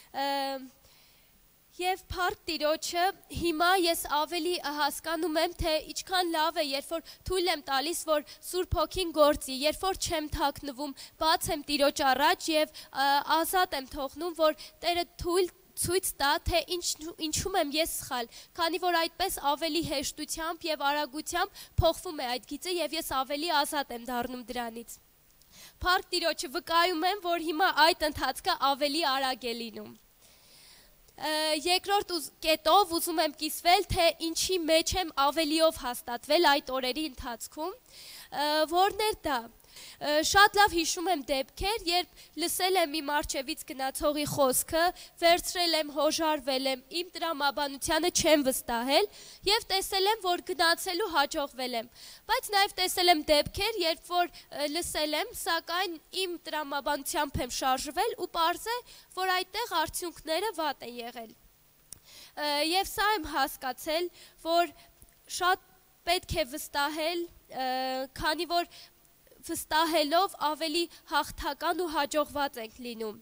Եվ փառք Տիրոջը, հիմա ես ավելի հասկանում եմ, թե ինչքան լավ է, երբ որ թույլ եմ տալիս, որ Սուրբ Հոգին գործի, երբ որ չեմ թաքնվում, բաց եմ Տիրոջ առաջ եւ ազատ եմ թողնում, որ Տերը թույլ ցույց տա, թե ինչում եմ ես սխալ, քանի որ այդպես ավելի հեշտությամբ եւ արագությամբ փոխվում է այդ գիծը եւ ես ավելի ազատ եմ դառնում դրանից։ Փառք Տիրոջը, վկայում եմ, որ հիմա այդ ընթացքը ավելի արագ է լինում։ Երկրորդ կետով ուզում եմ կիսվել, թե ինչի մեջ եմ ավելիով հաստատվել այդ օրերի ընթացքում, որն էր դա։ Շատ լավ հիշում եմ դեպքեր, երբ լսել եմ իմ առջևից գնացողի խոսքը, վերցրել եմ, հոժարվել եմ, իմ տրամաբանությանը չեմ վստահել եւ տեսել եմ, որ գնացելու հաջողվել եմ։ Բայց նաեւ տեսել եմ դեպքեր, երբ որ լսել եմ, սակայն իմ տրամաբանությամբ եմ շարժվել ու պարզ է, որ այդտեղ արդյունքները վատ են եղել։ Եվ սա եմ հասկացել, որ շատ պետք է վստահել, քանի որ վստահելով ավելի հաղթական ու հաջողված ենք լինում։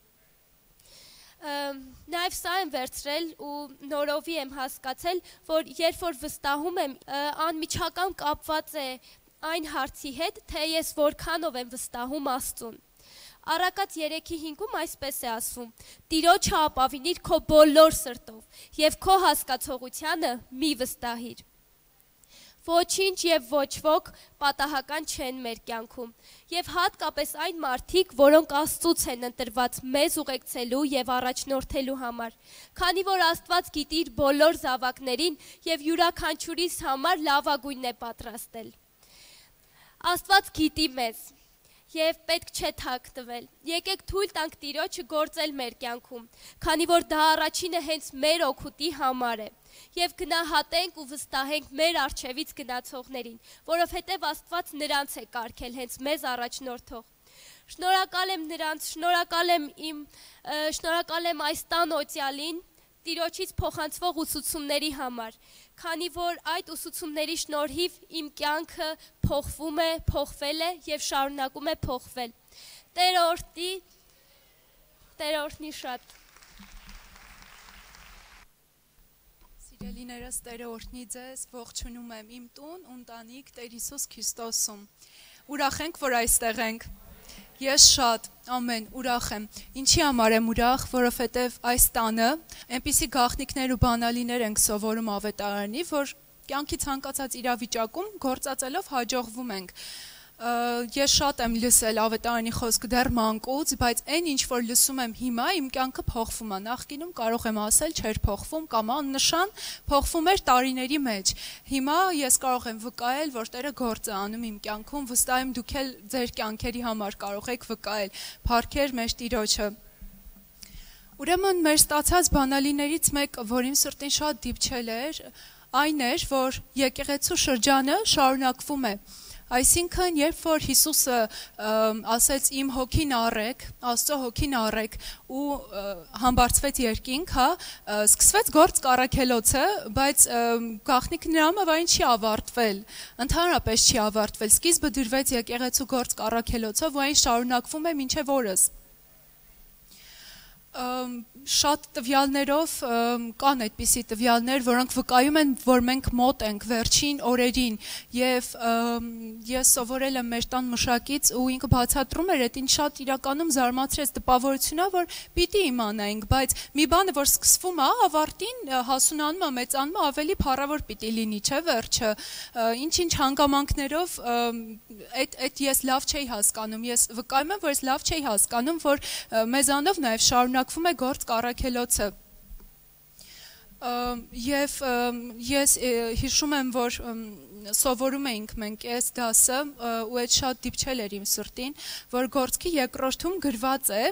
Նաև սա եմ վերցրել ու նորովի եմ հասկացել, որ երբ որ վստահում եմ, անմիջական կապված է այն հարցի հետ, թե ես որքանով եմ վստահում Աստծուն։ Առակաց 3:5-ում այսպես է ասվում. Տիրոջը ապավինիր քո բոլոր սրտով եւ քո հասկացողությանը մի վստահիր։ Ոչինչ եւ ոչ ոք պատահական չեն մեր կյանքում եւ հատկապես այն մարդիկ, որոնք Աստծուց են ընտրված մեզ ուղեկցելու եւ առաջնորդելու համար, քանի որ Աստված գիտի իր բոլոր զավակներին եւ յուրաքանչյուրիս համար լավագույնն է պատրաստել։ Աստված գիտի մեզ եւ պետք չէ թաքնվել։ Եկեք թույլ տանք Տիրոջը գործել մեր կյանքում, քանի որ դա առաջինը հենց մեր օգուտի համար է։ Եվ գնահատենք ու վստահենք մեր առջևից գնացողներին, որովհետև Աստված նրանց է կարգել հենց մեզ առաջնորդող։ Շնորհակալ եմ նրանց, շնորհակալ եմ այս տան օծյալին, Տիրոջից փոխանցվող ուսուցումների համար, քանի որ այդ ուսուցումների շնորհիվ իմ կյանքը փոխվում է, փոխվել է եւ շարունակում է փոխվել։ Տերը օրհնի շատ։ Սիրելիներս, Տերը օրհնի ձեզ, ողջունում եմ իմ տուն, ընտանիք Տեր Հիսուս Քրիստոսում։ Ուրախ ենք, որ այստեղ ենք։ Ես շատ, ամեն, ուրախ եմ։ Ինչի համար եմ ուրախ, որովհետև այս տանը այնպիսի գաղտնիքներ ու բանալիներ ենք սովորում ավետարանի, որ կյանքի ցանկացած իրավիճակում գործածելով հաջողվում ենք։ Ես շատ եմ լսել ավետարանի խոսքը դեռ մանկուց, բայց այն ինչ որ լսում եմ հիմա, իմ կյանքը փոխվում է։ Նախկինում կարող եմ ասել չէր փոխվում կամ աննշան փոխվում էր տարիների մեջ։ Հիմա ես կարող եմ վկայել, որ Տերը գործ է անում իմ կյանքում, վստահ եմ դուք էլ ձեր կյանքերի համար կարող եք վկայել։ Փառքեր մեր Տիրոջը։ Ուրեմն մեր ստացած բանալիներից մեկը, որ իմ սրտին շատ դիպչել էր, այն էր, որ եկեղեցու շրջանը շարունակվում է Այսինքն, երբ որ Հիսուսը ասեց իմ հոգին առեք, Աստծո հոգին առեք ու համբարձվեց երկինք, հա, սկսվեց գործ կառաքելոցը, բայց գաղտնիքը նրան վայն չի ավարտվել, ընդհանրապես չի ավարտվել, սկիզբը դրվեց եկեղեցու գործ կառաքելոցով ու այն շարունակվում է մինչև օրս։ Շատ տվյալներով կան այդպիսի տվյալներ, որոնք վկայում են, որ մենք մոտ ենք վերջին օրերին եւ ես սովորել եմ մեր տան մշակից ու ինքը բացատրում էր, այդ ինչ շատ իրականում զարմացրեց տպավորությունա, որ պիտի իմանայինք, բայց մի բանը, որ սկսվում է, ավարտին հասունանում է, մեծանում է, ավելի փառավոր պիտի լինի, չէ՞ վերջը։ Ինչ-ինչ հանգամանքներով այդ ես լավ չէի հասկանում, ես վկայում եմ, որ ես լավ չէի հասկանում, որ մեզանով նաեւ շարունակվում է գործ կառաքելոցը եւ ես հիշում եմ, որ սովորում էինք մենք այս դասը ու այդ շատ դիպչել էր իմ սրտին, որ գործքի երկրորդում գրված է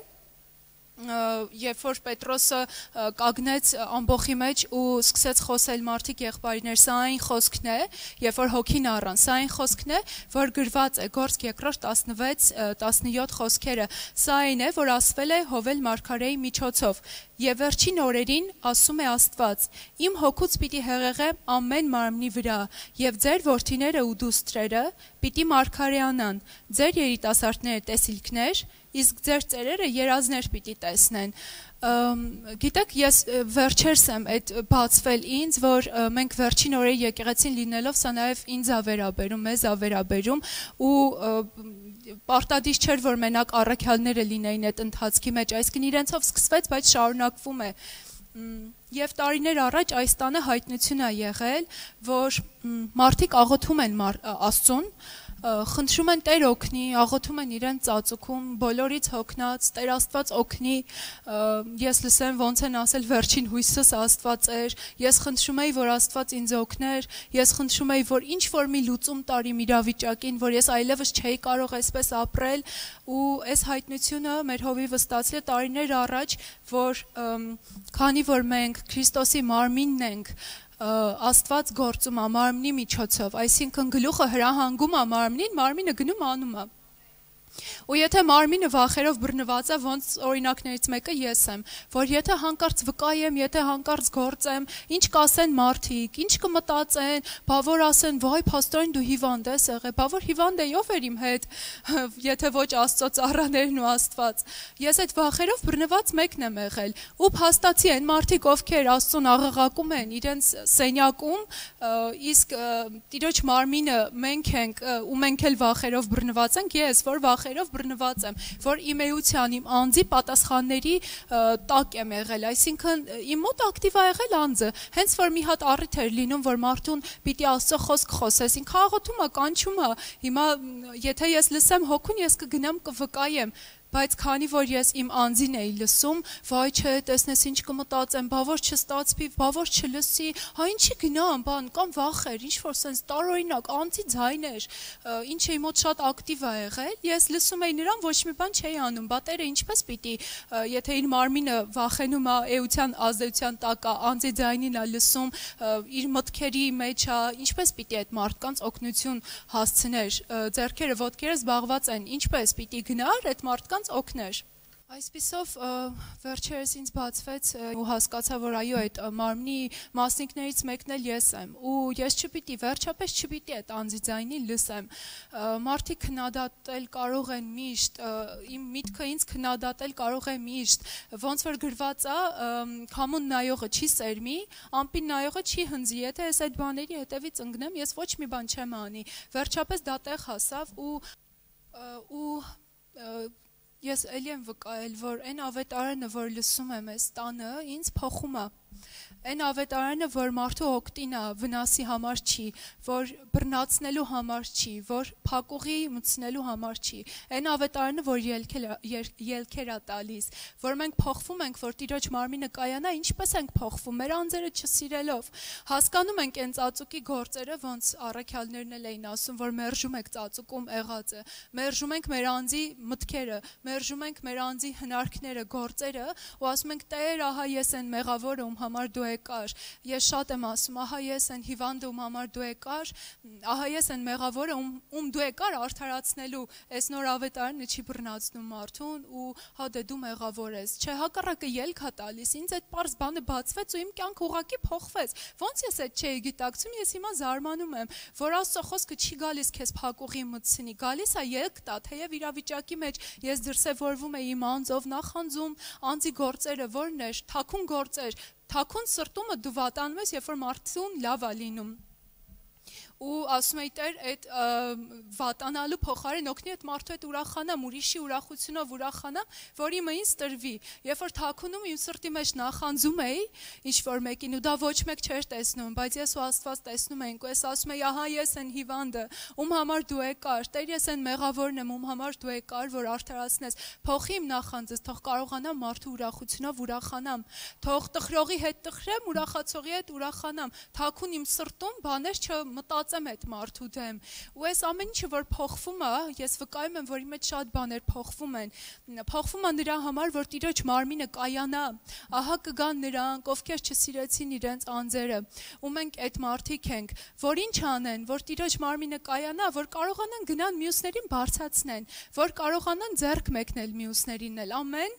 երբ որ Պետրոսը կանգնեց ամբոխի մեջ ու սկսեց խոսել մարդիկ եղբայրներ, սա այն խոսքն է, երբ որ հոգին առան, սա այն խոսքն է, որ գրված է Գործք երկրորդ 16-17 խոսքերը, սա այն է, որ ասվել է Հովել մարգարեի միջոցով, եւ վերջին օրերին ասում է Աստված. Իմ հոգուց պիտի հեղեղեմ ամեն մարմնի վրա, եւ ձեր որդիները ու դուստրերը պիտի մարգարեանան, ձեր երիտասարդները տեսիլքներ, իսկ ձեր ծերերը երազներ պիտի տեսնեն։ Գիտեք, ես վերջերս եմ այդ բացվել ինձ, որ մենք վերջին օրերի եկեղեցին լինելով, սա նաև ինձ ա վերաբերում, մեզ ա վերաբերում ու պարտադիր չէր, որ մենակ առաքյալները լինեին այդ ընթացքի մեջ, այսինքն իրենցով սկսվեց, բայց շարունակվում է։ Եվ տարիներ առաջ այս տանը հայտնություն ա եղել, որ մարդիկ աղոթում են Աստծուն, խնդրում են Տեր օգնի, աղոթում են իրեն ծածուկում, բոլորից հոգնած, Տեր Աստված օգնի, ես լսեմ ոնց են ասել վերջին հույսս Աստված էր, ես խնդրում էի, որ Աստված ինձ օգներ, ես խնդրում էի, որ ինչ որ մի լուծում տարի իրավիճակին, որ ես այլևս չէի կարող այսպես ապրել ու այս հայտնությունը մեր հովիվը ստացել է տարիներ առաջ, որ քանի որ մենք Քրիստոսի մարմինն ենք, Աստված գործում է մարմնի միջոցով, այսինքն գլուխը հրահանգում է մարմնին, մարմինը գնում անում է։ Ու եթե մարմինը վախերով բռնված է, ոնց օրինակներից մեկը ես եմ, որ եթե հանկարծ վկայեմ, եթե հանկարծ գործեմ, ինչ կասեն մարդիկ, ինչ կմտածեն, բա որ ասեն, վայ, փաստորեն դու հիվանդ ես եղել, բա որ հիվանդ է ով էր իմ հետ, եթե ոչ Աստծո ծառաներն ու Աստված։ Ես այդ վախերով բռնված մեկն եմ եղել, ու փաստացի են մարդիկ, ովքեր Աստծուն աղաղակում են իրենց սենյակում, իսկ Տիրոջ մարմինը մենք ենք ու մենք էլ վախերով բռնված ենք, ես որ վախերով բռնված եմ, որ իմ էության, իմ անձի պատասխանների տակ եմ եղել, այսինքն իմ մոտ ակտիվ ա եղել անձը, հենց որ մի հատ առիթ էր լինում, որ մարդուն պիտի Աստծո խոսք խոսես, ինքը աղոթում ա, կանչում ա, հիմա եթե ես լսեմ հոգուն, ես կգնամ կվկայեմ, բայց քանի որ ես իմ անձին էի լսում, վայ չէ, տեսնես ինչ կմտածեմ, բա որ չստացվի, բա որ չլսի, հա ինչի գնամ, բան, կամ վախեր, ինչ որ sense տարօրինակ, անձի ձայներ, ինչ էի մոտ շատ ակտիվ ա եղել, ես լսում էի նրան, ոչ մի բան չէի անում, բա Տերը ինչպես պիտի, եթե իր մարմինը վախենում ա, էության ազդեցության տակ ա, անձի ձայնին ա լսում, իր մտքերի մեջ ա, ինչպես պիտի այդ մարդկանց օգնություն հասցներ, ձեռքերը, ոտքերը զբաղված են, ինչպես պիտի գնար այդ մարդկանց օգներ։ Այսպիսով վերջերս ինձ բացվեց ու հասկացա, որ այո, այդ մարմնի մասնիկներից մեկն էլ ես եմ ու ես չպիտի, վերջապես չպիտի այդ անձի ձայնին լսեմ։ Մարդիկ քննադատել կարող են միշտ, իմ միտքը ինձ քննադատել կարող է միշտ, ոնց որ գրված է, քամուն նայողը չի սերմի, ամպին նայողը չի հնձի, եթե ես այդ բաների հետևից ընկնեմ, ես ոչ մի բան չեմ անի։ Վերջապես դա տեղ հասավ ու ես էլի եմ վկայել, որ այն ավետարանը, որ լսում եմ այս տանը, ինձ փոխում է։ Այն ավետարանը, որ մարդու օգտին է, վնասի համար չի, որ բռնացնելու համար չի, որ փակուղի մտցնելու համար չի։ Այն ավետարանը, որ ելքեր է տալիս, որ մենք փոխվում ենք, որ Տիրոջ մարմինը կայանա, ինչպես ենք փոխվում, մեր անձերը չսիրելով։ Հասկանում ենք այն ծածուկի գործերը, ոնց առաքյալներն էլ էին ասում, որ մերժում եք ծածուկում եղածը, մերժում ենք մեր անձի մտքերը, մերժում ենք մեր անձի հնարքները, գործերը ու ասում ենք Տեր, ահա ես այն մեղավորը, ում համար դու եկար։ Ես շատ եմ ասում, ահա ես են հիվանդը, ում համար դու եկար, ահա ես են մեղավորը, ում դու եկար արդարացնելու, այս նոր ավետարանը չի բռնացնում մարդուն ու հա դե դու մեղավոր ես։ Չէ, հակառակը ելք է տալիս, ինձ այդ պարզ բանը բացվեց ու իմ կյանքը ուղղակի փոխվեց։ Ոնց ես այդ չէի գիտակցում, ես հիմա զարմանում եմ, որ Աստծո խոսքը չի գալիս քեզ փակուղի մտցնի, գալիս է ելք տա, թեև իրավիճակի մեջ ես դրսևորվում էի իմ անձով, նախանձում, անձի գործերը որն էր, թաքուն գործեր, թաքուն սրտումը դու վատանում ես, երբ որ մարդուն լավ է լինում։ Ու ասում էի Տեր, այդ վատանալու փոխարեն օգնի այդ մարդու հետ ուրախանամ, ուրիշի ուրախությունով ուրախանամ, որ իմը ինձ տրվի։ Երբ որ թաքունում իմ սրտի մեջ նախանձում էի, ինչ որ մեկին ու դա ոչ մեկ չէր տեսնում, բայց ես ու Աստված տեսնում էինք, ու ես ասում էի, ահա ես են հիվանդը, ում համար դու եկար, Տեր ես են մեղավորն եմ, ում համար դու եկար, որ արդարացնես, փոխի իմ նախանձս, թող կարողանամ մարդու ուրախությունով ուրախանամ, թող տխրողի հետ տխրեմ, ուրախացողի հետ ուրախանամ, թաքուն իմ սրտում բաներ չմտածեմ այդ մարդու դեմ։ Ու այս ամեն ինչը որ փոխվում է, ես վկայում եմ, որ իմ մեջ շատ բաներ փոխվում են։ Փոխվում է նրա համար, որ Տիրոջ մարմինը կայանա։ Ահա կգան նրանք, ովքեր չսիրեցին իրենց անձերը, ու մենք այդ մարդիկ ենք, որ ինչ անեն, որ Տիրոջ մարմինը կայանա, որ կարողանան գնան մյուսներին բարձրացնեն, որ կարողանան ձեռք մեկնել մյուսներին էլ։ Ամեն։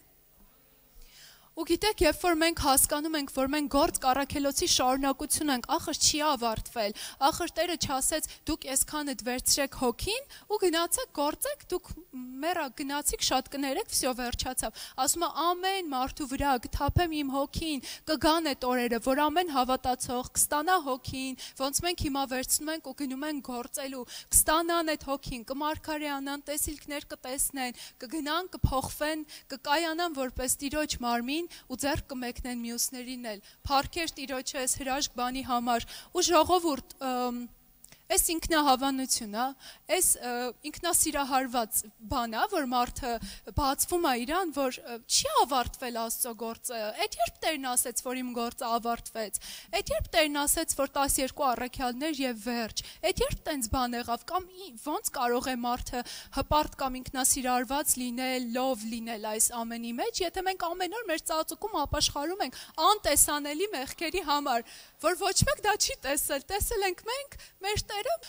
Ու գիտեք, երբ որ մենք հասկանում ենք, որ մենք գործ կառաքելոցի շարունակություն ենք, ախր չի ավարտվել, ախր Տերը չասեց դուք այսքանդ վերցրեք հոգին ու գնացեք գործեք, դուք մեռա գնացիք շատ կներեք, վсё վերջացավ։ Ասում է ամեն մարդու վրա կթափեմ իմ հոգին, կգան այդ օրերը, որ ամեն հավատացող կստանա հոգին, ոնց մենք հիմա վերցնում ենք ու գնում ենք գործելու, կստանան այդ հոգին, կմարգարեանան, տեսիլքներ կտեսնեն, կգնան, կփոխվեն, կկայանան որպես Տիրոջ մարմին ու ձեռք կմեկնեն մյուսներին էլ։ Փառքեր Տիրոջը այս հրաշք բանի համար ու ժողովուրդ Այս ինքնահավանություն է, այս ինքնասիրահարված բան է, որ մարդը բացվում է իրան, որ չի ավարտվել Աստծո գործը, այդ երբ Տերն ասեց, որ իմ գործը ավարտվեց, այդ երբ Տերն ասեց, որ 12 առաքյալներ եւ վերջ, այդ երբ տենց բան եղավ, կամ ոնց կարող է մարդը հպարտ կամ ինքնասիրահարված լինել, լով լինել այս ամենի մեջ, եթե մենք ամեն օր մեր ծածուկում ապաշխարում ենք անտեսանելի մեղքերի համար, որ ոչ մեկ դա չի տեսել ենք մենք, մեր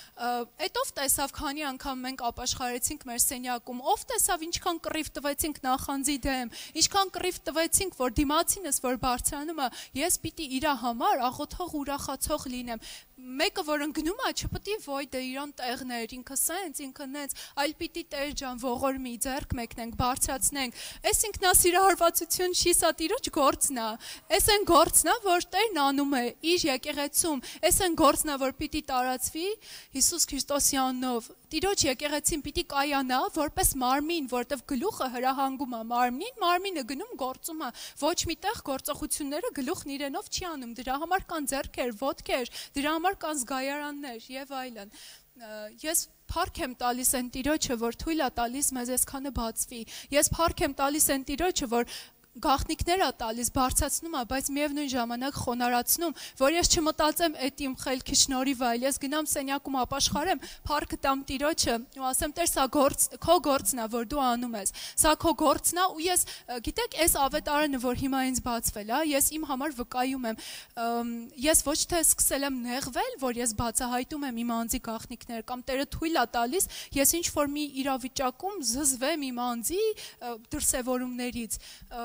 Այդ ով տեսավ, քանի անգամ մենք ապաշխարեցինք մեր սենյակում, ով տեսավ, ինչքան կռիվ տվեցինք նախանձի դեմ, ինչքան կռիվ տվեցինք, որ դիմացինս, որ բարձրանում է, ես պիտի իրա համար աղոթող ուրախացող լինեմ։ Մեկը, որ ընկնում է, չպետք է ոյ դե իրան տեղներ, ինքը սենց, ինքը նենց, այլ պիտի Տեր ջան ողորմի, ձեռք մեկնենք, բարձրացնենք։ Այս ինքնասիրահարվածություն չի, սա Տիրոջ գործն է։ Այս այն գործն է, որ Տերն անում է իր եկեղեցում։ Այս այն գործն է, որ պիտի տարածվի Հիսուս Քրիստոսի անունով։ Տիրոջ եկեղեցին պիտի կայանա որպես մարմին, որտեղ գլուխը հրահանգում է մարմնին, մարմինը գնում գործում է։ Ոչ միտեղ գործողությունները գլուխն իրենով չի անում։ Դրա համար կան ձեռքեր, ոտքեր, դրա համար կան զգայարաններ եւ այլն։ Ես փառք եմ տալիս այն Տիրոջը, որ թույլ է տալիս մեզ այսքանը բացվի։ Ես փառք եմ տալիս այն Տիրոջը, որ գաղտնիքներ է տալիս, բարձրացնում է, բայց միևնույն ժամանակ խոնարհացնում, որ ես չմտածեմ այդ իմ խելքի շնորհիվ, այլ ես գնամ սենյակում ապաշխարեմ, փառքը տամ Տիրոջը ու ասեմ Տեր, սա քո գործն է, որ դու անում ես։ Սա քո գործն է ու ես, գիտեք, այս ավետարանը, որ հիմա ինձ բացվել է, ես իմ համար վկայում եմ։ Ես ոչ թե սկսել եմ նեղվել, որ ես բացահայտում եմ իմ անձի գաղտնիքները, կամ Տերը թույլ է տալիս, ես ինչ որ մի իրավիճակում զզվեմ իմ անձի դրսևորումներից,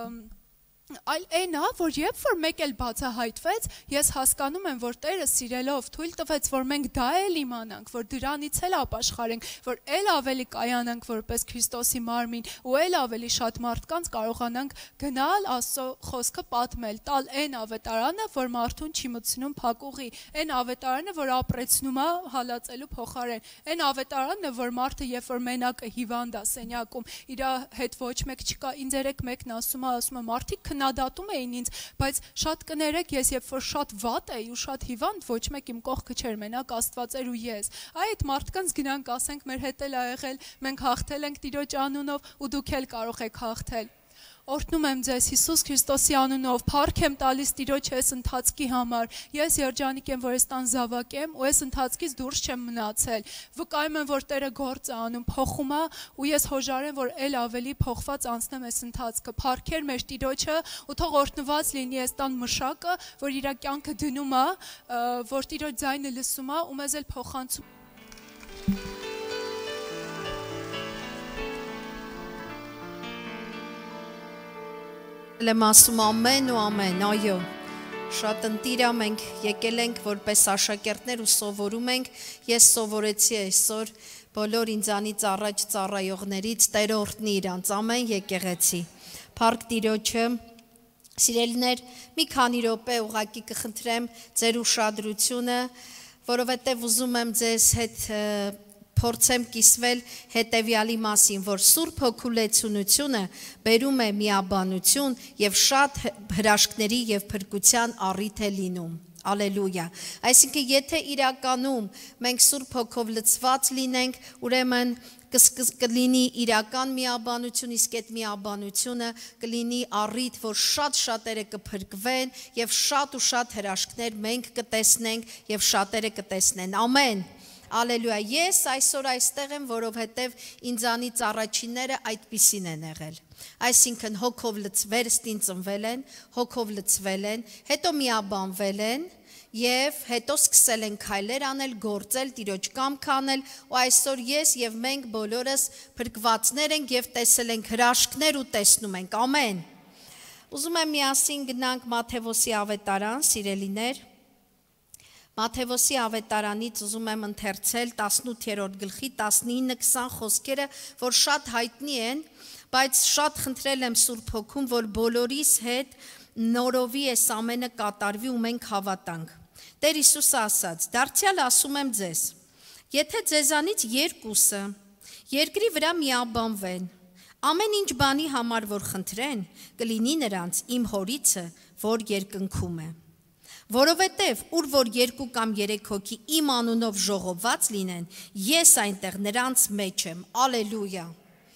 այլ այն է, որ երբ որ մեկ էլ բացահայտվեց, ես հասկանում եմ, որ Տերը սիրելով թույլ տվեց, որ մենք դա էլ իմանանք, որ դրանից էլ ապաշխարենք, որ էլ ավելի կայանանք որպես Քրիստոսի մարմին ու էլ ավելի շատ մարդկանց կարողանանք գնալ Աստծո խոսքը պատմել, տալ այն ավետարանը, որ մարդուն չի մտցնում փակուղի, այն ավետարանը, որ ապրեցնում է հալածելու փոխարեն, այն ավետարանը, որ մարդը երբ որ մենակ է հիվանդ է սենյակում, իր հետ ոչ մեկ չկա, ինձ երեք մեկն ասում է մարդիկ քննադատում էին ինձ, բայց շատ կներեք, ես երբ որ շատ վատ էի ու շատ հիվանդ, ոչ մեկ իմ կողքը չէր, մենակ Աստված էր ու ես։ Այդ մարդկանց գնանք ասենք, մեր հետ էլ ա եղել, մենք հաղթել ենք Տիրոջ անունով ու դուք էլ կարող եք հաղթել։ Օրհնում եմ ձեզ Հիսուս Քրիստոսի անունով, փառք եմ տալիս Տիրոջ այս ընթացքի համար։ Ես երջանիկ եմ, որ այս տան զավակ եմ ու այս ընթացքից դուրս չեմ մնացել։ Վկայում եմ, որ Տերը գործ է անում, փոխում է ու ես հոժարեմ, որ ել ավելի փոխված անցնեմ այս ընթացքը։ Փառքեր մեր Տիրոջը ու թող օրհնված լինի այս տան մշակը, որ իր կյանքը դնում է, որ Տիրոջ ձայնը լսում է ու մեզ էլ փոխանցում։ Եմ ասում ամեն ու ամեն, այո, շատ ընտիր մենք եկել ենք որպես աշակերտներ ու սովորում ենք, ես սովորեցի այսօր բոլոր ինձանից առաջ ծառայողներից, Տեր օրհնի իրանց, ամեն եկեղեցի, փառք Տիրոջը, սիրելիներ, մի քանի րոպե ուղղակի կխնդրեմ ձեր ուշադրությունը, որովհետև ուզում եմ ձեզ հետ փորձեմ կիսվել հետևյալի մասին, որ Սուրբ Հոգու լեցունությունը բերում է միաբանություն եւ շատ հրաշքների եւ փրկության առիթ է լինում։ Ալելույա։ Այսինքն, եթե իրականում մենք Սուրբ Հոգով լցված լինենք, ուրեմն կլինի իրական միաբանություն, իսկ այդ միաբանությունը կլինի առիթ, որ շատ շատերը կփրկվեն եւ շատ ու շատ հրաշքներ մենք կտեսնենք եւ շատերը կտեսնեն։ Ամեն։ Ալելույա, ես այսօր այստեղ եմ, որովհետև ինձանից առաջինները այդպիսին են եղել։ Այսինքն հոգով վերստին ծնվել են, հոգով լցվել են, հետո միաբանվել են եւ հետո սկսել են քայլեր անել, գործել, Տիրոջ կամքը անել, ու այսօր ես եւ մենք բոլորս փրկվածներ ենք եւ տեսել ենք հրաշքներ ու տեսնում ենք։ Ամեն։ Ուզում եմ միասին գնանք Մատթեոսի ավետարան, սիրելիներ։ Մատթեոսի ավետարանից ուզում եմ ընթերցել 18-րդ գլխի 19-20 խոսքերը, որ շատ հայտնի են, բայց շատ խնդրել եմ Սուրբ Հոգուն, որ բոլորիս հետ նորովի այս ամենը կատարվի ու մենք հավատանք։ Տեր Հիսուսը ասաց. «Դարձյալ ասում եմ ձեզ, եթե ձեզանից երկուսը երկրի վրա միաբանվեն, ամեն ինչ բանի համար որ խնդրեն, կլինի նրանց իմ հորիցը, որ երկնքում է։ Որովհետև ուր որ երկու կամ երեք հոգի իմ անունով ժողովված լինեն, ես այնտեղ նրանց մեջ եմ։ Ալելույա։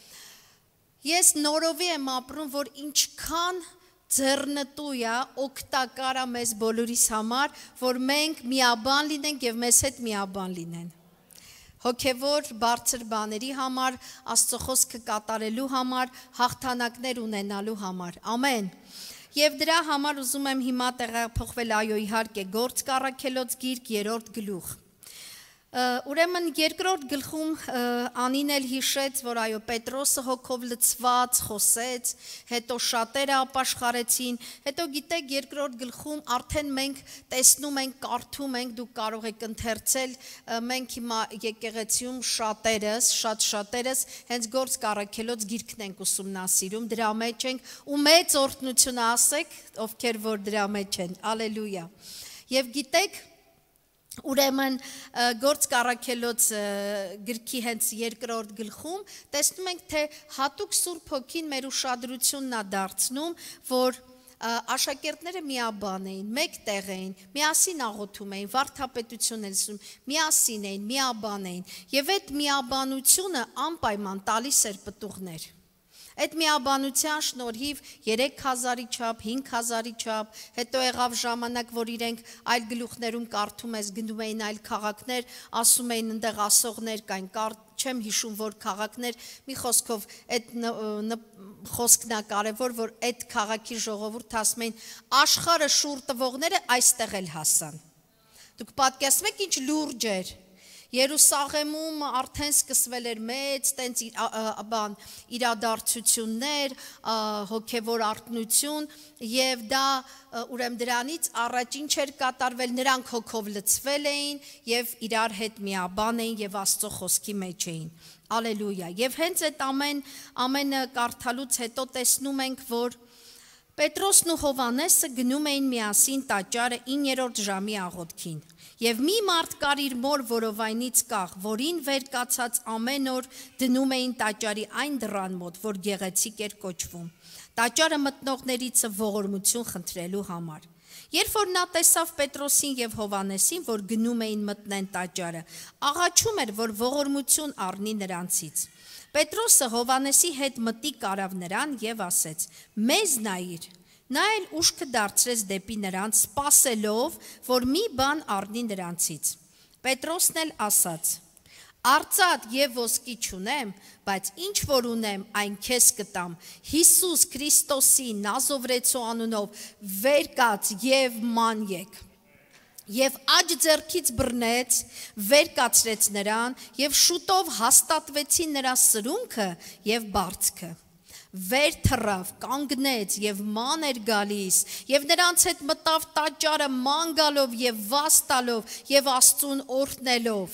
Ես նորովի եմ ապրում, որ ինչքան ձեռնտու է, օգտակար է մեզ բոլորիս համար, որ մենք միաբան լինենք եւ մեզ հետ միաբան լինեն։ Հոգևոր բարձր բաների համար, Աստծո խոսքը կատարելու համար, հաղթանակներ ունենալու համար։ Ամեն։ Եվ դրա համար ուզում եմ հիմա տեղափոխվել, այո, իհարկե, Գործք առաքելոց գիրք 3-րդ գլուխ։ Ուրեմն երկրորդ գլխում Անին էլ հիշեց, որ այո, Պետրոսը հոգով լցված խոսեց, հետո շատերը ապաշխարեցին, հետո գիտեք երկրորդ գլխում արդեն մենք տեսնում ենք, կարդում ենք, դուք կարող եք ընթերցել, մենք հիմա եկեղեցիում շատերս հենց Գործք առաքելոց գիրքն ենք ուսումնասիրում, դրա մեջ ենք ու մեծ օրհնություն ասեք, ովքեր որ դրա մեջ են, ալելույա։ Եվ գիտեք, ուրեմն Գործք առաքելոց գրքի հենց երկրորդ գլխում տեսնում ենք, թե հատուկ Սուրբ Հոգին մեր ուշադրությունն է դարձնում, որ աշակերտները միաբան էին, մեկ տեղ էին, միասին աղոթում էին, վարդապետություն լսում, միասին էին, միաբան էին, եւ այդ միաբանությունը անպայման տալիս էր պտուղներ։ Այդ միաբանության շնորհիվ 3000-ի չափ, 5000-ի չափ, հետո եղավ ժամանակ, որ իրենք այլ գլուխներում կարդում ես, գնում էին այլ քաղաքներ, ասում էին ընդեղ ասողներ կային, չեմ հիշում, որ քաղաքներ, մի խոսքով այդ խոսքն է կարևոր, որ այդ քաղաքի ժողովուրդ ասում էին, աշխարհը շուռ տվողները այստեղ էլ հասան։ Դուք պատկերացնում եք ինչ լուրջ էր։ Երուսաղեմում արդեն սկսվել էր մեծ տենց իրադարձություններ, հոգևոր արթնություն եւ դա ուրեմն դրանից առաջին չէր կատարվել, նրանք հոգով լցվել էին եւ իրար հետ միաբան էին եւ Աստծո խոսքի մեջ էին։ Ալելույա։ Եվ հենց այդ ամենը կարդալուց հետո տեսնում ենք, որ Պետրոսն ու Հովհաննեսը գնում էին միասին տաճարը 9-րդ ժամի աղոթքին։ Եվ մի մարդ կար իր մոր որովայնից կաղ, որին վեր կացած ամեն օր դնում էին տաճարի այն դռան մոտ, որ գեղեցիկ էր կոչվում, տաճարը մտնողներիցը ողորմություն խնդրելու համար։ Երբ որ նա տեսավ Պետրոսին եւ Հովհաննեսին, որ գնում էին մտնեն տաճարը, աղաչում էր, որ ողորմություն առնի նրանցից։ Պետրոսը Հովանեսի հետ մտիկ արավ նրան եւ ասեց. «Մեզ նայիր»։ Նա էլ ուշքը դարձրեց դեպի նրանց, սպասելով, որ մի բան առնի նրանցից։ Պետրոսն էլ ասաց. «Արծաթ եւ ոսկի չունեմ, բայց ինչ որ ունեմ, այն քեզ կտամ։ Հիսուս Քրիստոսի Նազովրեցու անունով վեր կաց եւ ման եք»։ Եվ աջ ձեռքից բռնեց, վեր կացրեց նրան, եւ շուտով հաստատվեցին նրա սրունքը եւ բարձքը։ Վեր թռավ, կանգնեց եւ ման էր գալիս, եւ նրանց հետ մտավ տաճարը ման գալով եւ վաս տալով եւ Աստծուն օրհնելով։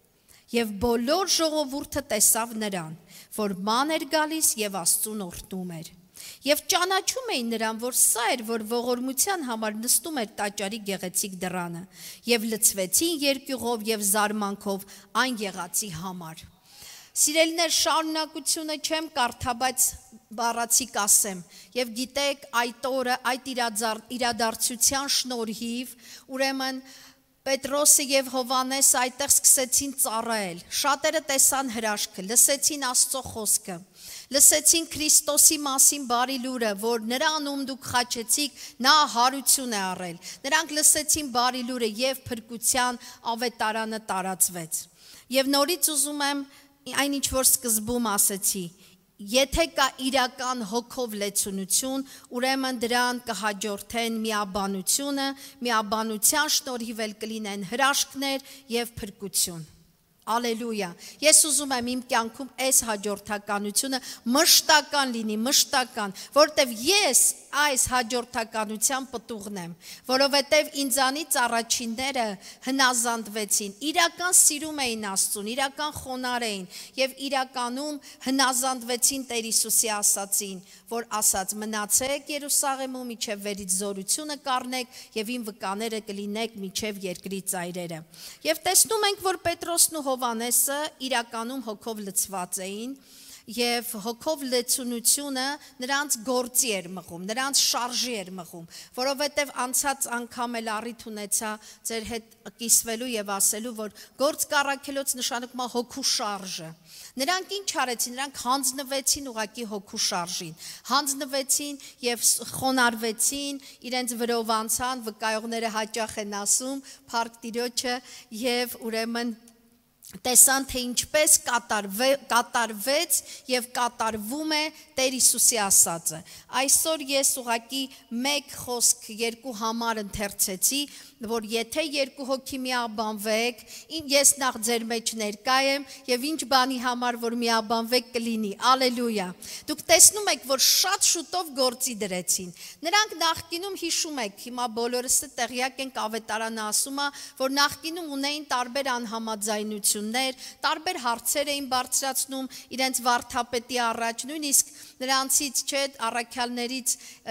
Եվ բոլոր ժողովուրդը տեսավ նրան, որ ման էր գալիս եւ Աստծուն օրհնում էր։ Եվ ճանաչում էին նրան, որ սա էր, որ ողորմության համար նստում էր տաճարի գեղեցիկ դռանը, եւ լցվեցին երկյուղով եւ զարմանքով այն եղածի համար։ Սիրելիներ, շարունակությունը չեմ կարդա, բայց բառացիկ ասեմ, եւ գիտեք, այդ օրը, այդ իրադարձության շնորհիվ, ուրեմն Պետրոսը եւ Հովանեսը այդտեղ սկսեցին ծառայել։ Շատերը տեսան հրաշքը, լսեցին Աստծո խոսքը, լսեցին Քրիստոսի մասին բարի լուրը, որ նրանում դուք խաչեցիք, նա հարություն է առել։ Նրանք լսեցին բարի լուրը եւ փրկության ավետարանը տարածվեց։ Եվ նորից ուզում եմ այն ինչ որ սկզբում ասեցի, եթե կա իրական հոգով լեցունություն, ուրեմն դրան կհաջորդեն միաբանությունը, միաբանության շնորհիվ էլ կլինեն հրաշքներ եւ փրկություն։ Ալելույա։ Ես ուզում եմ իմ կյանքում այս հաջորդականությունը մշտական լինի, մշտական, որտեվ ես այս հաջորդականության պտուղն եմ, որովհետև ինձանից առաջինները հնազանդվեցին, իրական սիրում էին Աստծուն, իրական խոնար էին եւ իրականում հնազանդվեցին Տեր Հիսուսի ասածին, որ ասաց մնացեք Երուսաղեմում մինչև վերից զորությունը կառնեք եւ իմ վկաները կլինեք մինչև երկրի ծայրերը։ Եվ տեսնում ենք, որ Պետրոսն ու Հովանեսը իրականում հոգով լցված էին եւ հոգով լեցունությունը նրանց գործի էր մղում, նրանց շարժի էր մղում, որովհետեւ անցած անգամ էլ առիթ ունեցա ձեր հետ կիսվելու եւ ասելու, որ գործ կառաքելոց նշանակում է հոգու շարժը։ Նրանք ինչ արեցին, նրանք հանձնվեցին ուղակի հոգու շարժին, հանձնվեցին եւ խոնարհվեցին, իրենց վրով անցան, վկայողները հաճախ են ասում, փառք Տիրոջը եւ ուրեմն տեսան, թե ինչպես կատարվեց եւ կատարվում է Տեր Հիսուսի ասածը։ Այսօր ես ուղակի մեկ խոսք երկու համար ընթերցեցի, որ եթե երկու հոգի միաբանվեք, ես նախ ձեր մեջ ներկա եմ եւ ինչ բանի համար որ միաբանվեք կլինի։ Ալելույա։ Դուք տեսնում եք, որ շատ շուտով գործի դրեցին։ Նրանք նախկինում հիշում եք, հիմա բոլորս տեղյակ ենք, ավետարանը ասում է, որ նախկինում ունեին տարբեր անհամաձայնություններ, տարբեր հարցեր էին բարձրացնում իրենց վարդապետի առաջ, նույնիսկ նրանցից չէ առաքյալներից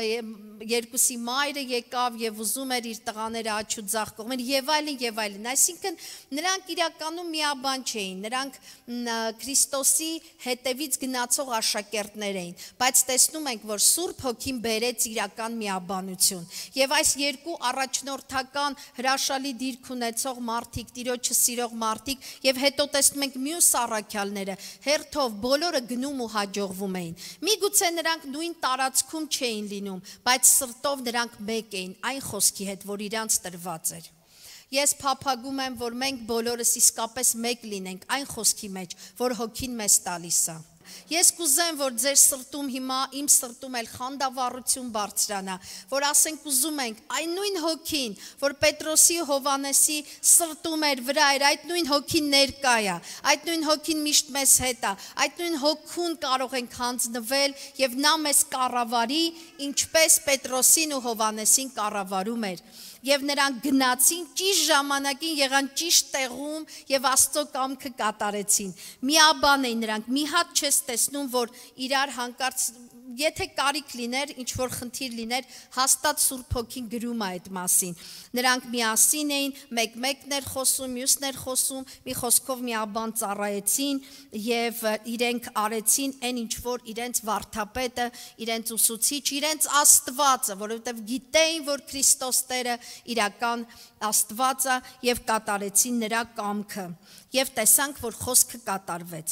երկուսի մայրը եկավ եւ ուզում էր իր տղաները աչու ձախ կողմեն եւ այլն, այսինքն նրանք իրականում միաբան չէին, նրանք Քրիստոսի հետևից գնացող աշակերտներ էին, բայց տեսնում ենք, որ Սուրբ Հոգին բերեց իրական միաբանություն եւ այս երկու առաջնորդական հրաշալի դիրք ունեցող մարդիկ, Տիրոջը սիրող մարդիկ եւ հետո տեսնում ենք մյուս առաքյալները հերթով բոլորը գնում ու հաջողվում էին։ Միգուցե նրանք նույն տարածքում չէին լինում, բայց սրտով նրանք մեկ էին այն խոսքի հետ, որ իրանց տրված էր։ Ես փափագում եմ, որ մենք բոլորս իսկապես մեկ լինենք այն խոսքի մեջ, որ Հոգին մեզ տալիս է։ Ես կուզեմ, որ ձեր սրտում հիմա, իմ սրտում էլ խանդավառություն բարձրանա, որ ասենք ուզում ենք, այն նույն հոգին, որ Պետրոսի Հովանեսի սրտում էր վրա էր, այդ նույն հոգին ներկա է, այդ նույն հոգին միշտ մեզ հետ է, այդ նույն հոգուն կարող ենք հանձնվել եւ նա մեզ կառավարի, ինչպես Պետրոսին ու Հովանեսին կառավարում էր։ Եվ նրանք գնացին ճիշտ ժամանակին, եղան ճիշտ տեղում եւ Աստծո կամքը կատարեցին։ Միաբան էին նրանք, մի հատ չես տեսնում, որ իրար հանկարծ եթե կարիք լիներ, ինչ որ խնդիր լիներ, հաստատ Սուրբ Հոգին գրում է այդ մասին։ Նրանք միասին էին, մեկ-մեկն էր խոսում, մյուսն էր խոսում, մի խոսքով միաբան ծառայեցին եւ իրենք արեցին այն ինչ որ իրենց վարդապետը, իրենց ուսուցիչ, իրենց Աստվածը, որովհետեւ գիտեին, որ Քրիստոս Տերը իրական Աստված է եւ կատարեցին նրա կամքը։ Եվ տեսանք, որ խոսքը կատարվեց։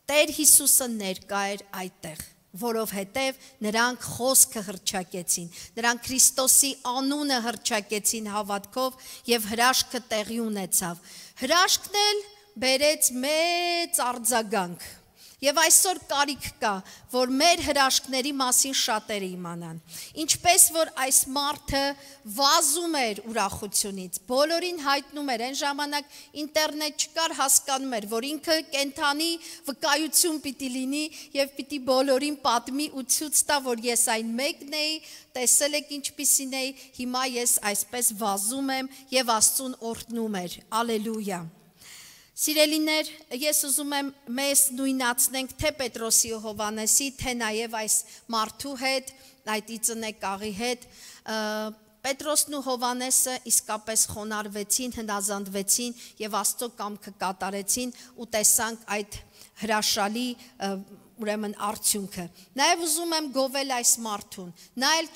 Տեր Հիսուսը ներկա էր այդտեղ, որովհետև նրանք խոսքը հռչակեցին, նրանք Քրիստոսի անունը հռչակեցին հավատքով եւ հրաշքը տեղի ունեցավ։ Հրաշքն էլ բերեց մեծ արձագանք։ Եվ այսօր կարիք կա, որ մեր հրաշքների մասին շատերը իմանան։ Ինչպես որ այս մարդը վազում էր ուրախությունից, բոլորին հայտնում էր, այն ժամանակ ինտերնետ չկար, հասկանում էր, որ ինքը կենթանի վկայություն պիտի լինի եւ պիտի բոլորին պատմի ու ցույց տա, որ ես այն մեկն էի, տեսել եք ինչպիսին էի, հիմա ես այսպես վազում եմ եւ Աստծուն օրհնում էր։ Ալելույա։ Սիրելիներ, ես ուզում եմ մեզ նույնացնենք թե Պետրոսի ու Հովանեսի, թե նաև այս մարդու հետ, այդ իծնեկաղի հետ, Պետրոսն ու Հովանեսը իսկապես խոնարհվեցին, հնազանդվեցին եւ Աստծո կամքը կատարեցին ու տեսանք այդ հրաշալի ուրեմն արդյունքը։ Նաև ուզում եմ գովել այս մարդուն, նա էլ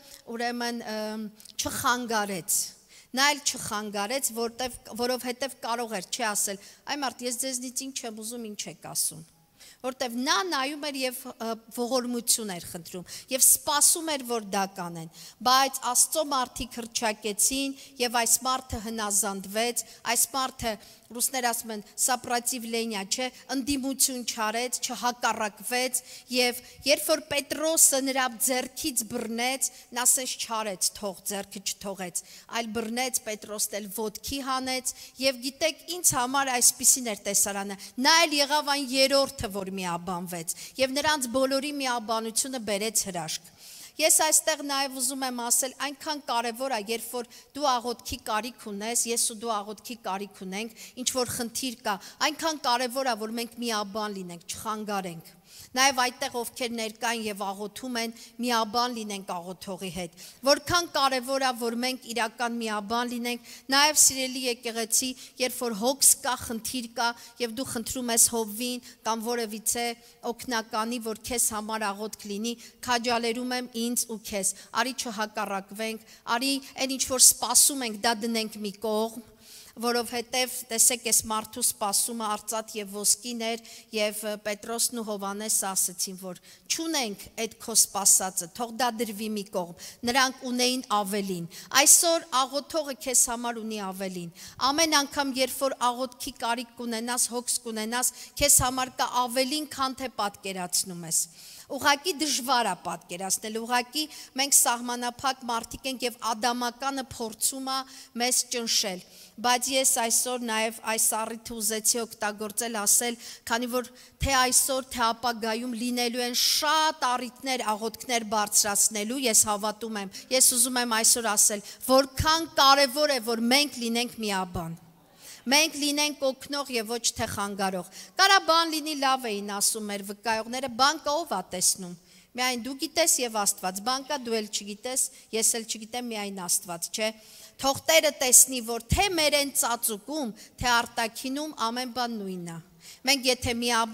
չխանգարեց։ Նա էլ չխանգարեց, որովհետև կարող էր չի ասել, այ մարդ, ես ձեզնից ինչ եմ ուզում, ինչ եք ասում, որտեվ նա նայում էր եւ ողորմություն էր խնդրում եւ սպասում էր, որ դա կանեն, բայց Աստծո մարդիկ հրճակեցին եւ այս մարդը հնազանդվեց, այս մարդը ռուսներ ասում են սապրատիվլենիա, չէ, ընդդիմություն չարեց, չհակառակվեց եւ երբ որ Պետրոսը նրա ձեռքից բռնեց, նա ասես չարեց, թող ձեռքը չթողեց, այլ բռնեց, Պետրոսն էլ ոտքի հանեց եւ գիտեք ինձ համար այսպիսին էր տեսարանը, նա էլ եղավ այն երրորդը, որ միաբանվեց եւ նրանց բոլորի միաբանությունը բերեց հրաշք։ Ես այստեղ նաև ուզում եմ ասել, այնքան կարևոր է, երբ որ դու աղոթքի կարիք ունես, ես ու դու աղոթքի կարիք ունենք, ինչ որ խնդիր կա, այնքան կարևոր է, որ մենք միաբան լինենք, չխանգարենք։ Նաև այդտեղ ովքեր ներկա են եւ աղոթում են, միաբան լինենք աղոթողի հետ։ Որքան կարևոր է, որ մենք իրական միաբան լինենք, նաև սիրելի եկեղեցի, երբ որ հոգս կա, խնդիր կա եւ դու խնդրում ես Հովվին կամ որևիցե օգնականի, որ քեզ համար աղոթք լինի, քաջալերում եմ ինձ ու քեզ։ Արի չհակառակվենք, արի այն ինչ որ սպասում ենք, դա դնենք մի կողմ, որովհետև տեսեք այս մարդու սպասումը արծաթ եւ ոսկին էր եւ Պետրոսն ու Հովանեսը ասացին, որ չունենք այդ քո սպասածը, թող դա դրվի մի կողմ, նրանք ունեին ավելին, այսօր աղոթողը քեզ համար ունի ավելին, ամեն անգամ երբ որ աղոթքի կարիք կունենաս, հոգս կունենաս, քեզ համար կա ավելին, քան թե պատկերացնում ես։ Ուղղակի դժվար է պատկերացնել, ուղղակի մենք սահմանափակ մարդիկ ենք եւ ադամականը փորձում է մեզ ճնշել, բայց ես այսօր նաեւ այս առիթը ուզեցի օգտագործել ասել, քանի որ թե այսօր, թե ապագայում լինելու են շատ առիթներ, աղոթքներ բարձրացնելու, ես հավատում եմ, ես ուզում եմ այսօր ասել, որքան կարեւոր է, որ մենք լինենք միաբան։ Մենք լինենք օգնող եւ ոչ թե խանգարող։ Կարա բան լինի, լավ էին ասում մեր վկայողները, բան կա ով է տեսնում։ Միայն դու գիտես եւ Աստված, բան կա դու էլ չգիտես, ես էլ չգիտեմ, միայն Աստված, չէ։ Թող Տերը տեսնի, որ թե մեր են ծածուկում, թե արտաքինում ամեն բան նույնն է։ Մենք եթե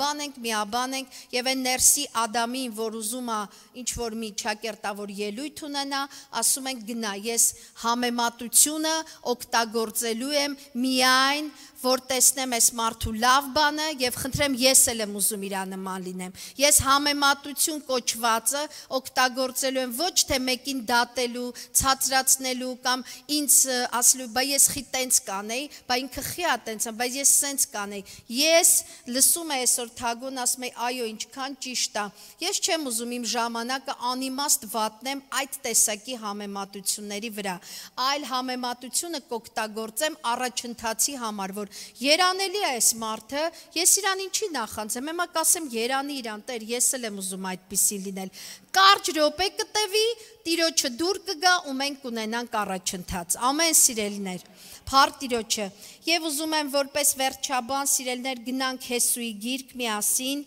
միաբան ենք եւ այն ներսի Ադամին, որ ուզում է ինչ որ մի ճակերտավոր ելույթ ունենա, ասում ենք գնա, ես համեմատությունը օգտագործելու եմ միայն որ տեսնեմ այս մարդու լավ բանը եւ խնդրեմ ես էլ եմ ուզում իրա նման լինեմ։ Ես համեմատություն կոչվածը օգտագործելու եմ ոչ թե մեկին դատելու, ցածրացնելու կամ ինձ ասելու, բա ես խի տենց կանեի, բա ինքը խի է տենց, բայց ես սենց կանեի։ Ես լսում եմ այսօր Թագոն ասում է, այո, ինչքան ճիշտ է։ Ես չեմ ուզում իմ ժամանակը անիմաստ վատնեմ այդ տեսակի համեմատությունների վրա, այլ համեմատությունը կօգտագործեմ առաջընթացի համար, որ երանելի է այս մարդը, ես իրան ինչի նախանձեմ, հիմա կասեմ երանի իրան, Տեր, ես էլ եմ ուզում այդպիսի լինել։ Կարճ րոպե կտևի, Տիրոջը դուր կգա ու մենք կունենանք առաջընթաց։ Ամեն սիրելիներ, փառք Տիրոջը։ Եվ ուզում եմ որպես վերջաբան սիրելիներ գնանք Հեսուի գիրք միասին։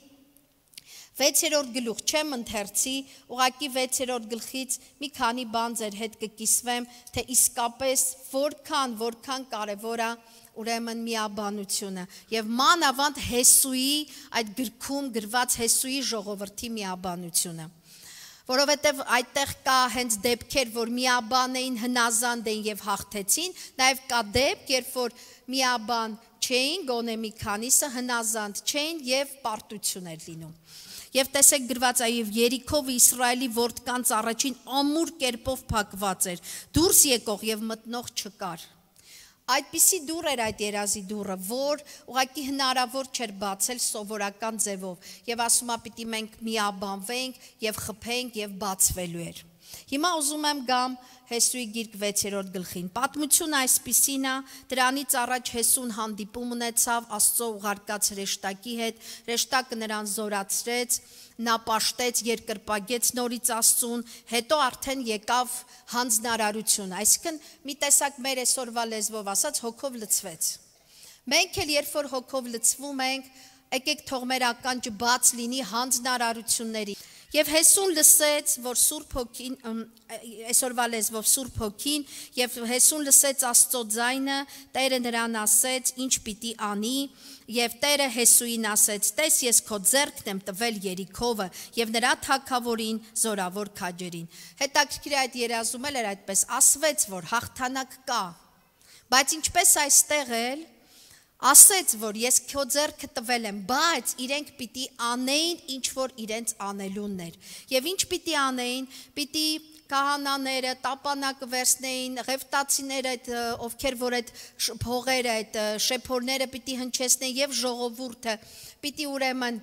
6-րդ գլուխ չեմ ընթերցի, ուղղակի 6-րդ գլխից մի քանի բան ձեր հետ կկիսվեմ, թե իսկապես որքան կարևոր է ուրեմն միաբանությունը եւ մանավանդ Հեսուի այդ գրքում գրված Հեսուի ժողովրդի միաբանությունը, որովհետեւ այդտեղ կա հենց դեպքեր, որ միաբան էին, հնազանդ էին եւ հաղթեցին, նաեւ կա դեպք, երբ որ միաբան չէին, գոնե մի քանիսը հնազանդ չէին եւ պարտություն էր լինում։ Եվ տեսեք գրված է եւ Երիքովը Իսրայելի որդկանց առաջին ամուր կերպով փակված էր, դուրս եկող եւ մտնող չկար։ Այդպիսի դուռ էր այդ երազի դուռը, որ ուղղակի հնարավոր չէր բացել սովորական ձևով եւ ասում է պիտի մենք միաբանվենք եւ խփենք եւ բացվելու էր։ Հիմա ուզում եմ գամ Հեսուի գիրք 6-րդ գլխին։ Պատմությունը այսպիսին է, դրանից առաջ Հեսուն հանդիպում ունեցավ Աստծո ուղարկած հրեշտակի հետ, հրեշտակը նրան զորացրեց, նա պաշտեց, երկրպագեց նորից Աստծուն, հետո արդեն եկավ հանձնարարություն, այսինքն մի տեսակ մեր այսօրվա լեզվով ասած հոգով լցվեց։ Մենք էլ երբ որ հոգով լցվում ենք, եկեք թող մեր ականջը բաց լինի հանձնարարությունների։ Եվ Հեսուն լսեց, որ Սուրբ Հոգին, այսօրվա լեզվով Սուրբ Հոգին, եւ Հեսուն լսեց Աստծո ձայնը, Տերը նրան ասեց, ինչ պիտի անի, եւ Տերը Հեսուին ասեց, տես ես քո ձեռքն եմ տվել Երիքովը եւ նրա թագավորին զորավոր քաջերին։ Հետաքրքիր այդ երազում էր այդպես, ասվեց, որ հաղթանակ կա, բայց ինչպես այստեղ էլ ասեց, որ ես քո ձեռքը տվել եմ, բայց իրենք պիտի անեին, ինչ որ իրենց անելունն էր։ Եվ ինչ պիտի անեին, պիտի կահանաները տապանակը վերցնեին, ղևտացիները, ովքեր որ այդ փողերը, այդ շեփորները պիտի հնչեցնեին եւ ժողովուրդը պիտի ուրեմն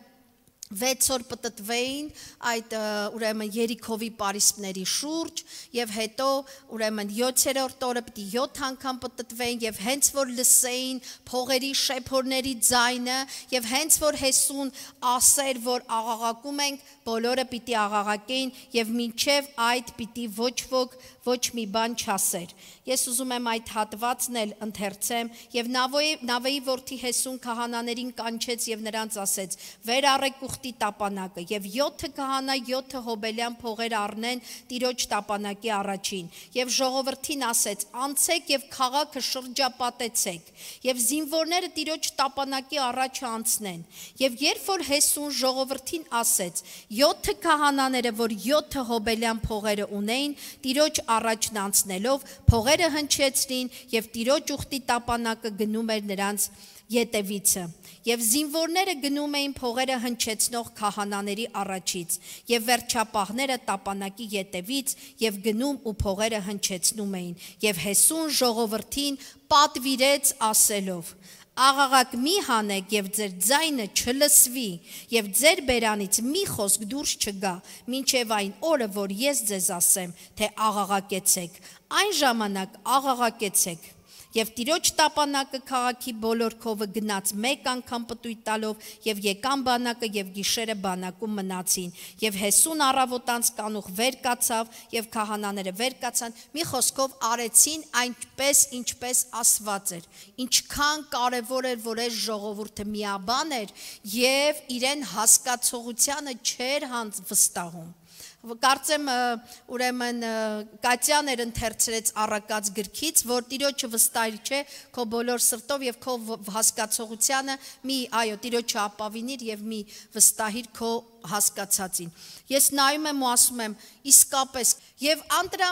6 օր պտտվեին այդ ուրեմն Երիքովի պարիսպների շուրջ եւ հետո ուրեմն 7-րդ օրը պիտի 7 անգամ պտտվեին եւ հենց որ լսեին փողերի շեփորների ձայնը եւ հենց որ Հեսուն ասեր որ աղաղակում ենք բոլորը պիտի աղաղակեին եւ մինչեւ այդ պիտի ոչ մի բան չասեր։ Ես ուզում եմ այդ հատվածն էլ ընթերցեմ եւ Նավեի որդի Հեսուն քահանաներին կանչեց եւ նրանց ասեց. «Վեր առեք ուխտի տապանակը եւ 7 քահանա 7 հոբելյան փողեր առնեն Տիրոջ տապանակի առաջին եւ ժողովրդին ասեց. անցեք եւ քաղաքը շրջապատեցեք եւ զինվորները Տիրոջ տապանակի առաջ անցնեն եւ երբ որ Հեսուն ժողովրդին ասեց 7 քահանաները որ 7 հոբելյան փողերը ունեին Տիրոջ առաջն անցնելով փողերը հնչեցրին եւ Տիրոջ ուխտի տապանակը գնում էր նրանց ետևիցը եւ զինվորները գնում էին փողերը հնչեցնող քահանաների առաջից եւ վերջապահները տապանակի ետևից եւ գնում ու փողերը հնչեցնում էին եւ Հեսուն ժողովրդին պատվիրեց ասելով. աղաղակ մի հանեք եւ ձեր ձայնը չլսվի եւ ձեր բերանից մի խոսք դուրս չգա մինչեւ այն օրը որ ես ձեզ ասեմ թե աղաղակեցեք այն ժամանակ աղաղակեցեք եւ Տիրոջ տապանակը քաղաքի բոլոր քովը գնաց մեկ անգամ պտույտ տալով եւ եկան բանակը եւ գիշերը բանակում մնացին եւ Հեսուն առավոտանց կանուխ վեր կացավ եւ քահանաները վեր կացան մի խոսքով արեցին այնպես ինչպես ասված էր ինչքան կարեւոր էր որ այս ժողովուրդը միաբան էր եւ իրեն հասկացողությանը չէր վստահում Կարծեմ ուրեմն Կատյան էր ընթերցրեց առակած գրքից, որ Տիրոջը վստահի չէ քո բոլոր սրտով եւ քո հասկացողությանը մի այո Տիրոջը ապավինիր եւ մի վստահիր քո հասկացածին։ Ես նայում եմ ու ասում եմ իսկապես եւ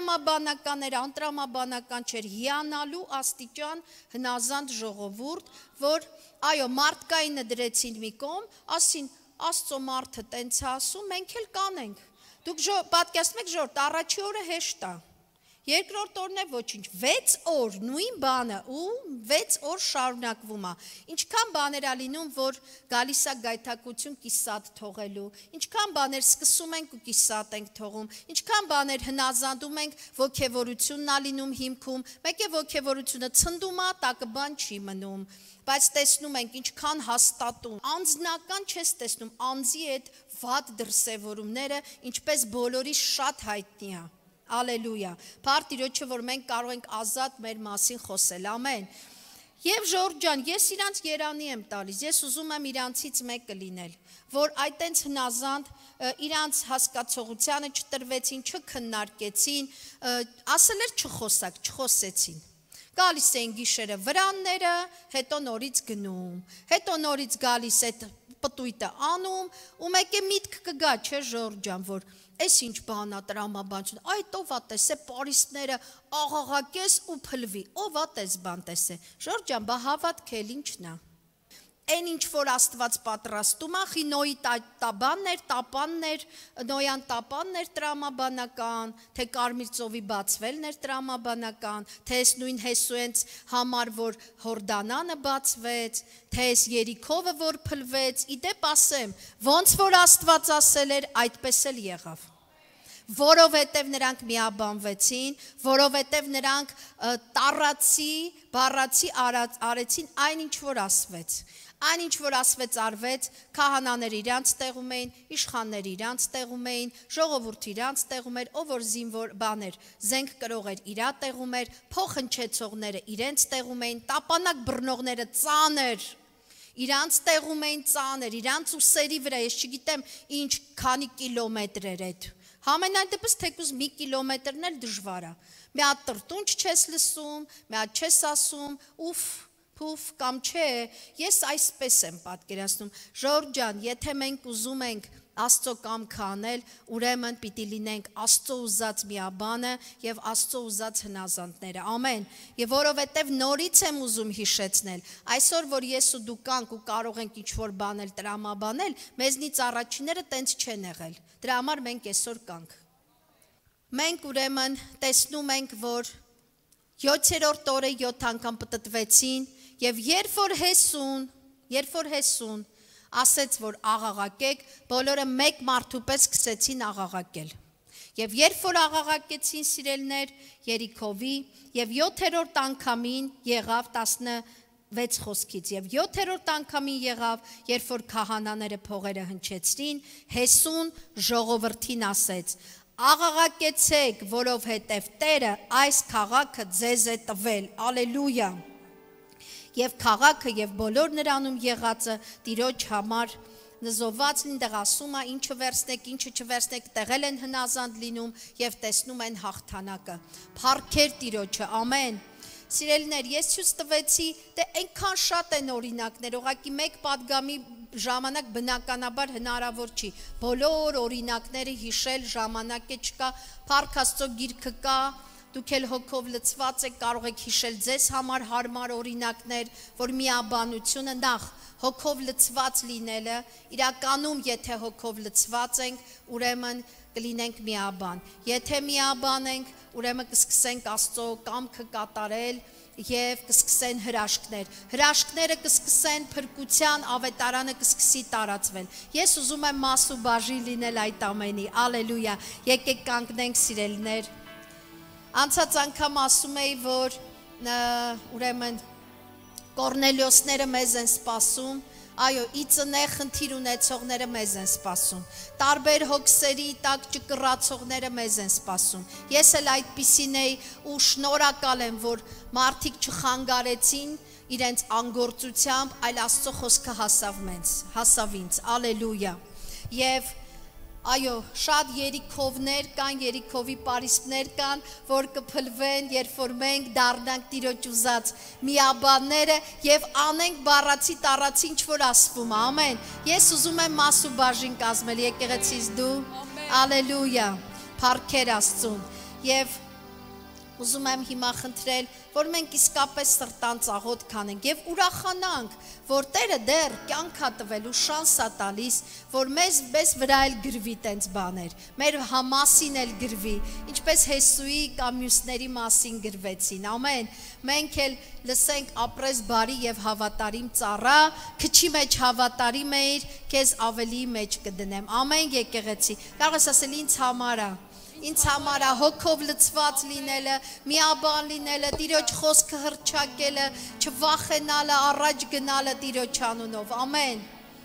անտրամաբանական չէր հիանալու աստիճան հնազանդ ժողովուրդ, որ այո մարդկայինը դրեցին մի կողմ, ասին Աստծո մարդը տենց ասում, մենք էլ կանենք Դուք պատկերացնում եք ժողովուրդ, առաջի օրը հեշտ է, երկրորդ օրն է ոչինչ, 6 օր նույն բանը ու 6 օր շարունակվում է, ինչքան բաներ է լինում, որ գալիս է գայթակղություն կիսատ թողելու, ինչքան բաներ սկսում ենք ու կիսատ ենք թողում, ինչքան բաներ հնազանդում ենք, ոգևորությունն է լինում հիմքում, մեկ է ոգևորությունը ցնդում է, տակը բան չի մնում, բայց տեսնում ենք ինչքան հաստատում, անձնական չես տեսնում, անձի այդ վատ դրսևորումները, ինչպես բոլորի շատ հայտնի է, ալելույա, փառք Տիրոջը, որ մենք կարող ենք ազատ մեր մասին խոսել, ամեն, և ժողովուրդ ջան, ես իրանց երանի եմ տալիս, ես ուզում եմ իրանցից մեկը լինել, որ այդ այնց հնազանդ, իրանց հասկացողությանը չտրվեցին, չքննարկեցին, ասել էր չխոսակ, չխոսեցին, Գալիս էին գիշերը վրանները, հետո նորից գնում, հետո նորից գալիս այդ պտույտը անում, ու մեկ է միտք կգա, չէ ժողովուրդ ջան, որ Էս ինչ բանա տրամաբանություն, այդ ով ա տեսե պարիսպները աղաղակես ու փլվի, ով ա տես բան տեսե, Ժորժ ջան, բա հավատք էլ ինչն ա, այն ինչ որ Աստված պատրաստում ա, խի Նոյի տապաններ, Նոյան տապաններ տրամաբանական, թե Կարմիր ծովի բացվելներ տրամաբանական, թե այս նույն Հեսուենց համար, որ Հորդանանը բացվեց, թե այս Երիքովը, որ փլվեց, իդեպ ասեմ, ոնց որ Աստված ասել էր, այդպես էլ եղավ։ Որովհետև նրանք միաբանվեցին, որովհետև նրանք բառացի արեցին այն ինչ որ ասվեց։ Այն ինչ որ ասվեց արվեց, քահանաները իրանց տեղում էին, իշխանները իրանց տեղում էին, ժողովուրդը իրանց տեղում էր, ով որ զինվոր բաներ, զենք կրող էր իրա տեղում էր, փոխհնչեցողները իրենց տեղում էին, տապանակ բռնողները ծանր, իրանց տեղում էին ծանր, իրանց ուսերի վրա, ես չգիտեմ ինչ քանի կիլոմետր էր այդ։ Համենայն դեպս թեկուզ մի կիլոմետրն էլ դժվար է։ Մի հատ տրտունջ չես լսում, մի հատ չես ասում, ուֆ, փուֆ կամ չէ, ես այսպես եմ պատկերացնում։ Ժորժ ջան, եթե մենք ուզում ենք Աստծո կամքը անել, ուրեմն պիտի լինենք Աստծո ուզած միաբանը եւ Աստծո ուզած հնազանդները։ Ամեն։ Եվ որովհետեւ նորից եմ ուզում հիշեցնել, այսօր որ ես ու դու կանք ու կարող ենք ինչ-որ բանել տրամաբանել, մեզնից առաջինները տենց չեն եղել։ Դրա համար մենք այսօր կանք։ Մենք ուրեմն տեսնում ենք, որ 7-րդ օրը 7 անգամ պտտվեցին եւ երբ որ Հեսուն ասեց, որ աղաղակեք, բոլորը մեկ մարդու պես սկսեցին աղաղակել։ Եվ երբ որ աղաղակեցին սիրելներ Երիքովի, եւ 7-րդ անգամին եղավ 16 խոսքից, եւ 7-րդ անգամին եղավ, երբ որ քահանաները փողերը հնչեցրին, Հեսուն ժողովրդին ասեց. Աղաղակեցեք, որովհետև Տերը այս քաղաքը ձեզ է տվել, ալելույա, և քաղաքը և բոլոր նրանում եղածը տիրոջ համար նզոված լինդեղ ասում է, ինչը վերցնեք, ինչը չվերցնեք, տեղել են հնազանդ լինում և տեսնում են հաղթանակը, փառքեր տիրոջը, ամեն, սիրելիներ, ես ցույց տվեցի, դե այնքան շատ են օրինակներ, ուղղակի մեկ պատգամի ժամանակ բնականաբար հնարավոր չի, բոլոր օրինակները հիշել ժամանակ է չկա, Փառք Աստծո գիրքը կա, դուք էլ հոգով լցված եք, կարող եք հիշել ձեզ համար հարմար օրինակներ, որ միաբանությունը նախ հոգով լցված լինելը, իրականում եթե հոգով լցված ենք, ուրեմն կլինենք միաբան, եթե միաբան ենք, ուրեմն կսկսենք Աստծո կամքը կատարել և կսկսեն հրաշքները կսկսեն փրկության ավետարանը կսկսի տարածվել, ես ուզում եմ մաս ու բաժին լինել այդ ամենի, ալելույա, եկեք կանգնենք սիրելիներ, անցած անգամ ասում էի, որ ուրեմն Կորնելիոսները մեզ են սպասում, այո, իծնեղ խնդիր ունեցողները մեզ են սպասում, տարբեր հոգսերի տակ ճկռացողները մեզ են սպասում, ես էլ այդպիսին էի ու շնորհակալ եմ, որ մարդիկ չխանգարեցին իրենց անգործությամբ, այլ Աստծո խոսքը հասավ ինձ, ալելույա, և այո, շատ երիքովներ կան, երիքովի պարիսպներ կան, որ կփլվեն, երբ որ մենք դառնանք Տիրոջ ուզած միաբանները եւ անենք բառացի տարածի ինչ որ ասվում է, ամեն։ Ես ուզում եմ մաս ու բաժին կազմել եկեղեցիս դու, ալելույա, փառքեր Աստծուն։ Եվ ուզում եմ հիմա խնդրել, որ մենք իսկապես սրտան ծաղոտ կանենք եւ ուրախանանք, որ Տերը դեռ կյանք ա տվել ու շանս ա տալիս, որ մեզ վրա էլ գրվի տենց բաներ, մեր համասին էլ գրվի, ինչպես Հեսուի կամ մյուսների մասին գրվեցին, ամեն, մենք էլ լսենք ապրես բարի եւ հավատարիմ ծառա, քչի մեջ հավատարիմ էիր, քեզ ավելի մեջ կդնեմ, ամեն եկեղեցի, կարող ես ասել ինձ համար հոգով լցված լինելը, միաբան լինելը, Տիրոջ խոսքը հռչակելը, չվախենալը, առաջ գնալը Տիրոջ անունով, ամեն։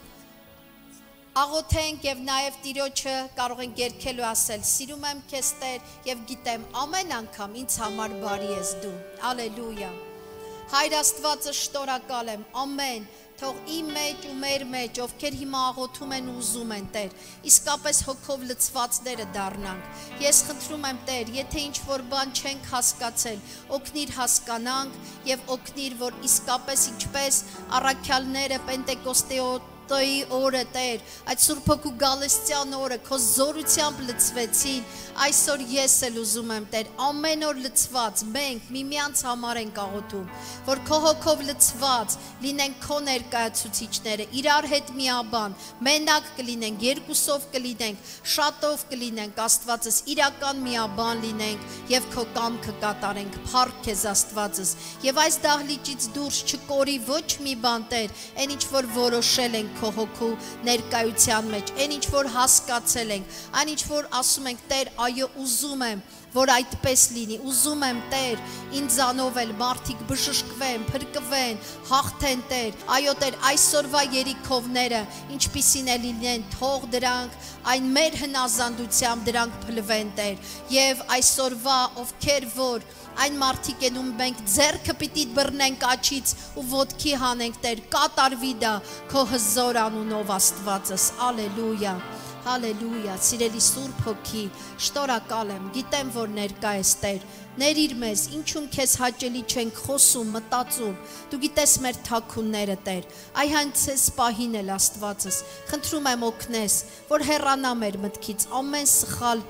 Աղոթենք եւ նաեւ Տիրոջը կարող ենք երգել ու ասել, սիրում եմ քեզ Տեր եւ գիտեմ ամեն անգամ ինձ համար բարի ես դու, ալելույա։ Հայր Աստվածը շնորհակալ եմ, ամեն, թող իմ մեջ ու մեր մեջ, ովքեր հիմա աղոթում են ու ուզում են, Տեր, իսկապես հոգով լցվածները դառնանք։ Ես խնդրում եմ, Տեր, եթե ինչ-որ բան չենք հասկացել, օգնիր հասկանանք եւ օգնիր, որ իսկապես ինչպես առաքյալները, Ատոյի օրը Տեր, այդ Սուրբ Հոգու Գալստյան օրը քո զորությամբ լցվեցին, այսօր ես էլ ուզում եմ Տեր, ամեն օր լցված մենք միմյանց համար ենք աղոթում, որ քո հոգով լցված լինենք քո ներկայացուցիչները, իրար հետ միաբան, մենակ կլինենք, երկուսով կլինենք, շատով կլինենք, Աստվածս իրական միաբան լինենք եւ քո կամքը կատարենք, փառք քեզ Աստվածս, եւ այս դահլիճից դուրս չկորի ոչ մի բան Տեր, այն ինչ որ որոշել ենք քո հոգու ներկայության մեջ, այն ինչ որ հասկացել ենք, այն ինչ որ ասում ենք Տեր, այո, ուզում եմ որ այդպես լինի, ուզում եմ Տեր, ինձանով էլ մարդիկ բժշկվեն, փրկվեն, հաղթեն Տեր, այո Տեր, այսօրվա երիքովները, ինչպիսին է լինեն, թող դրանք, այն մեր հնազանդությամբ դրանք փլվեն Տեր, եւ այսօրվա ովքեր որ այն մարդիկ են ում մենք ձեռքը պիտի բռնենք աչից ու ոտքի հանենք Տեր, կատարվի դա քո հզոր անունով Աստվածս, ալելույա, հալելույա, սիրելի Սուրբ Հոգի, շնորհակալ եմ, գիտեմ որ ներկա ես Տեր, ներիր մեզ, ինչու՞մ քեզ հաճելի չենք խոսում, մտածում, դու գիտես մեր թաքունները Տեր, այ հենց այս պահին էլ Աստվածս, խնդրում եմ օգնես, որ հեռանա մեր մտքից ամեն սխալ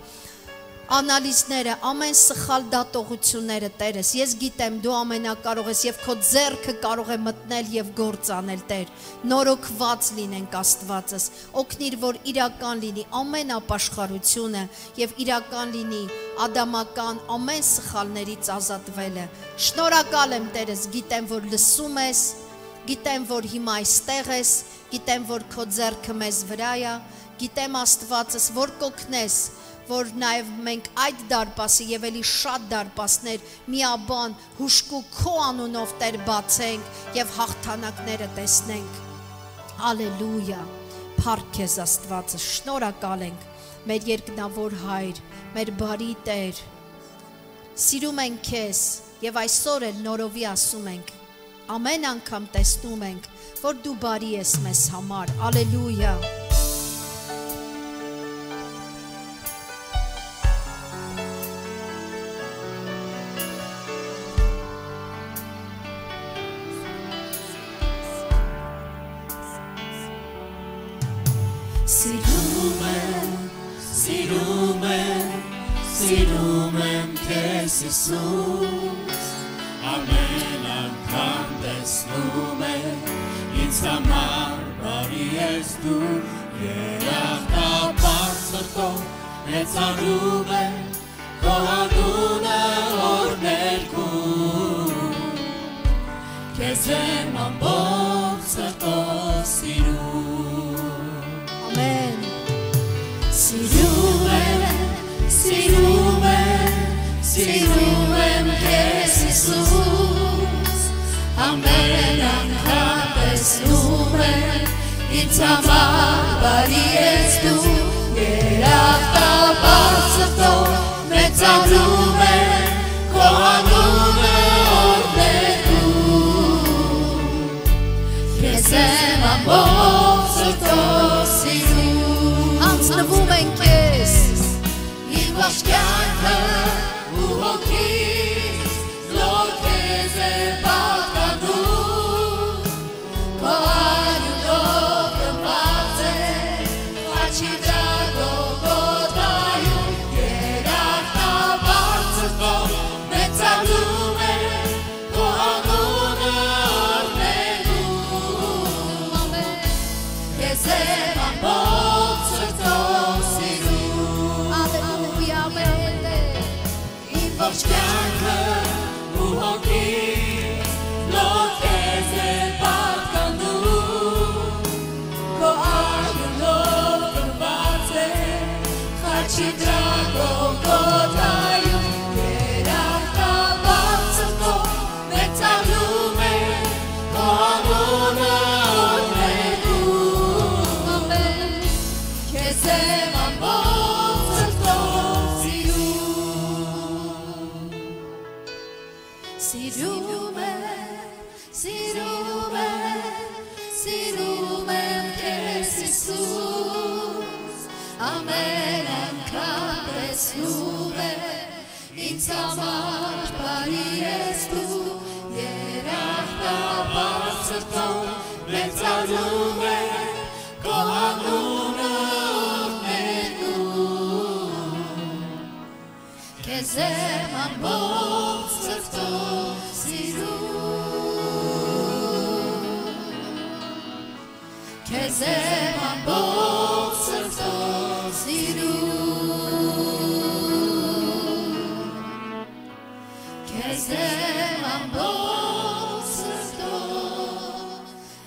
անալիզները, ամեն սխալ դատողությունները Տերս, ես գիտեմ դու ամենակարող ես եւ քո ձեռքը կարող է մտնել եւ գործ անել Տեր, նորոգված լինենք Աստվածս, օգնիր որ իրական լինի ամեն ապաշխարությունը եւ իրական լինի ադամական ամեն սխալներից ազատվելը, շնորհակալ եմ Տերս, գիտեմ որ լսում ես, գիտեմ որ հիմա այստեղ ես, գիտեմ որ քո ձեռքը մեզ վրա է, գիտեմ Աստվածս որ կօգնես որ նաև մենք այդ դարպասը եւ էլի շատ դարպասներ միաբան հուշկու քո անունով Տեր բացենք եւ հաղթանակները տեսնենք, ալելույա, փառք քեզ Աստվածը, շնորհակալ ենք, մեր երկնավոր Հայր, մեր բարի Տեր, սիրում ենք քեզ եւ այսօր էլ նորովի ասում ենք, ամեն անգամ տեսնում ենք, որ դու բարի ես մեզ համար, ալելույա, Սիրում եմ քեզ Հիսուս, ամեն անգամ տեսնում եմ, ինձ համար բարի ես դու, երախտապար սրտով մեծանում եմ, քո անունը օր ներքում, քեզ եմ ամբողջ սրտով սիրում, ամեն, Սիրում եմ քեզ Հիսուս, ամեն անգամ տեսնում եմ, ինձ համար բարի ես դու, երախտապար սրտով մեծանում եմ, քո անունը օր ներքում, քեզ եմ ամբողջ սրտով սիրում, հանձնվում ենք քեզ, իմ ողջ կյանքը ու հոգիս, նոր քեզ է պատկանում, քո արյունով կմված է, աչքի վրա Գողգոթայում, երախտապար սրտով մեծանում է, քո անունը օրհնելու, քեզ եմ ամբողջ սրտով սիրում, ալելույա, ողջ կյանքը ու հոգիս, նոր քեզ է պատկանում, քո արյունով կմված է, խաչի վրա Գողգոթայում, երախտապար սրտով մեծանում է, քո անունը օրհնելու, քեզ եմ ամբողջ սրտով Սիրում եմ քեզ Հիսուս, ամեն անգամ տեսնում եմ, ինձ համար բարի ես դու, երախտապար սրտով մեծանում եմ, եմ ամբողջ սրտով սիրում Քեզ եմ ամբողջ սրտով սիրում Քեզ եմ ամբողջ սրտով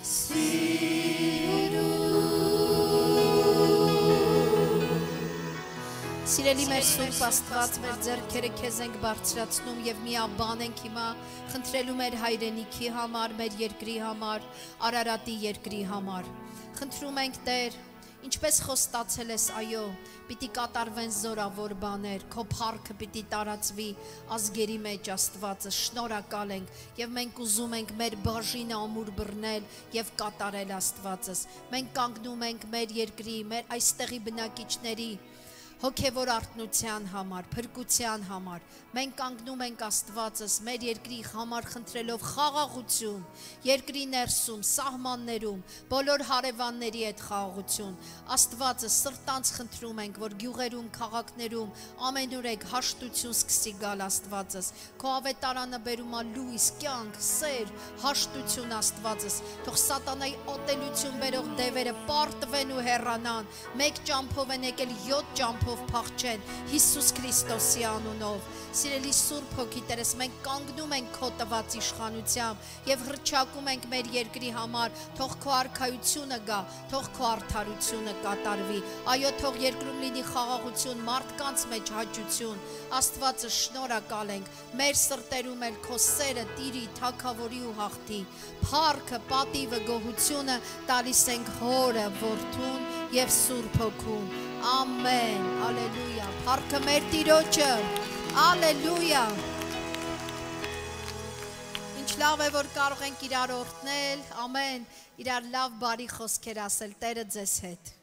Սիրելի մեր Սուրբ Աստված, մեր ձեռքերը քեզ ենք բարձրացնում եւ միաբան ենք հիմա խնդրելու մեր հայրենիքի համար, մեր երկրի համար, Արարատի երկրի համար։ Խնդրում ենք Տեր, ինչպես խոստացել ես, այո, պիտի կատարվեն զորավոր բաներ, քո փառքը պիտի տարածվի ազգերի մեջ Աստվածը, շնորհակալ ենք եւ մենք ուզում ենք մեր բաժինը ամուր բռնել եւ կատարել Աստվածս։ Մենք կանգնում ենք մեր երկրի, մեր այստեղի բնակիչների հոգևոր արթնության համար, փրկության համար, մենք կանգնում ենք Աստվածս մեր երկրի համար խնդրելով խաղաղություն, երկրի ներսում, սահմաններում, բոլոր հարևանների հետ խաղաղություն, Աստվածս սրտանց խնդրում ենք, որ գյուղերում, քաղաքներում ամենուրեք հաշտություն սկսի գալ Աստվածս, քո ավետարանը բերում է լույս, կյանք, սեր, հաշտություն Աստվածս, թող սատանայի ոտելություն բերող դևերը պարտվեն ու հեռանան, մեկ ճամփով են եկել 7 ճամփով փախչեն Հիսուս Քրիստոսի անունով Սիրելի Սուրբ Հոգի Տերես մենք կանգնում ենք քո տված իշխանությամբ եւ հռչակում ենք մեր երկրի համար թող քո արքայությունը գա թող քո արդարությունը կատարվի այո թող երկրում լինի խաղաղություն մարդկանց մեջ հաճություն Աստվածը շնորհակալ ենք մեր սրտերում էլ քո սերը տիրի թագավորի ու հաղթի փառքը պատիվը գոհությունը տալիս ենք Հորը Որդուն եւ Սուրբ Հոգուն Ամեն, ալելույա, փառքը մեր Տիրոջը, ալելույա Ինչ լավ է, որ կարող ենք իրար օրհնել, ամեն, իրար լավ բարի խոսքեր ասել, Տերը ձեզ հետ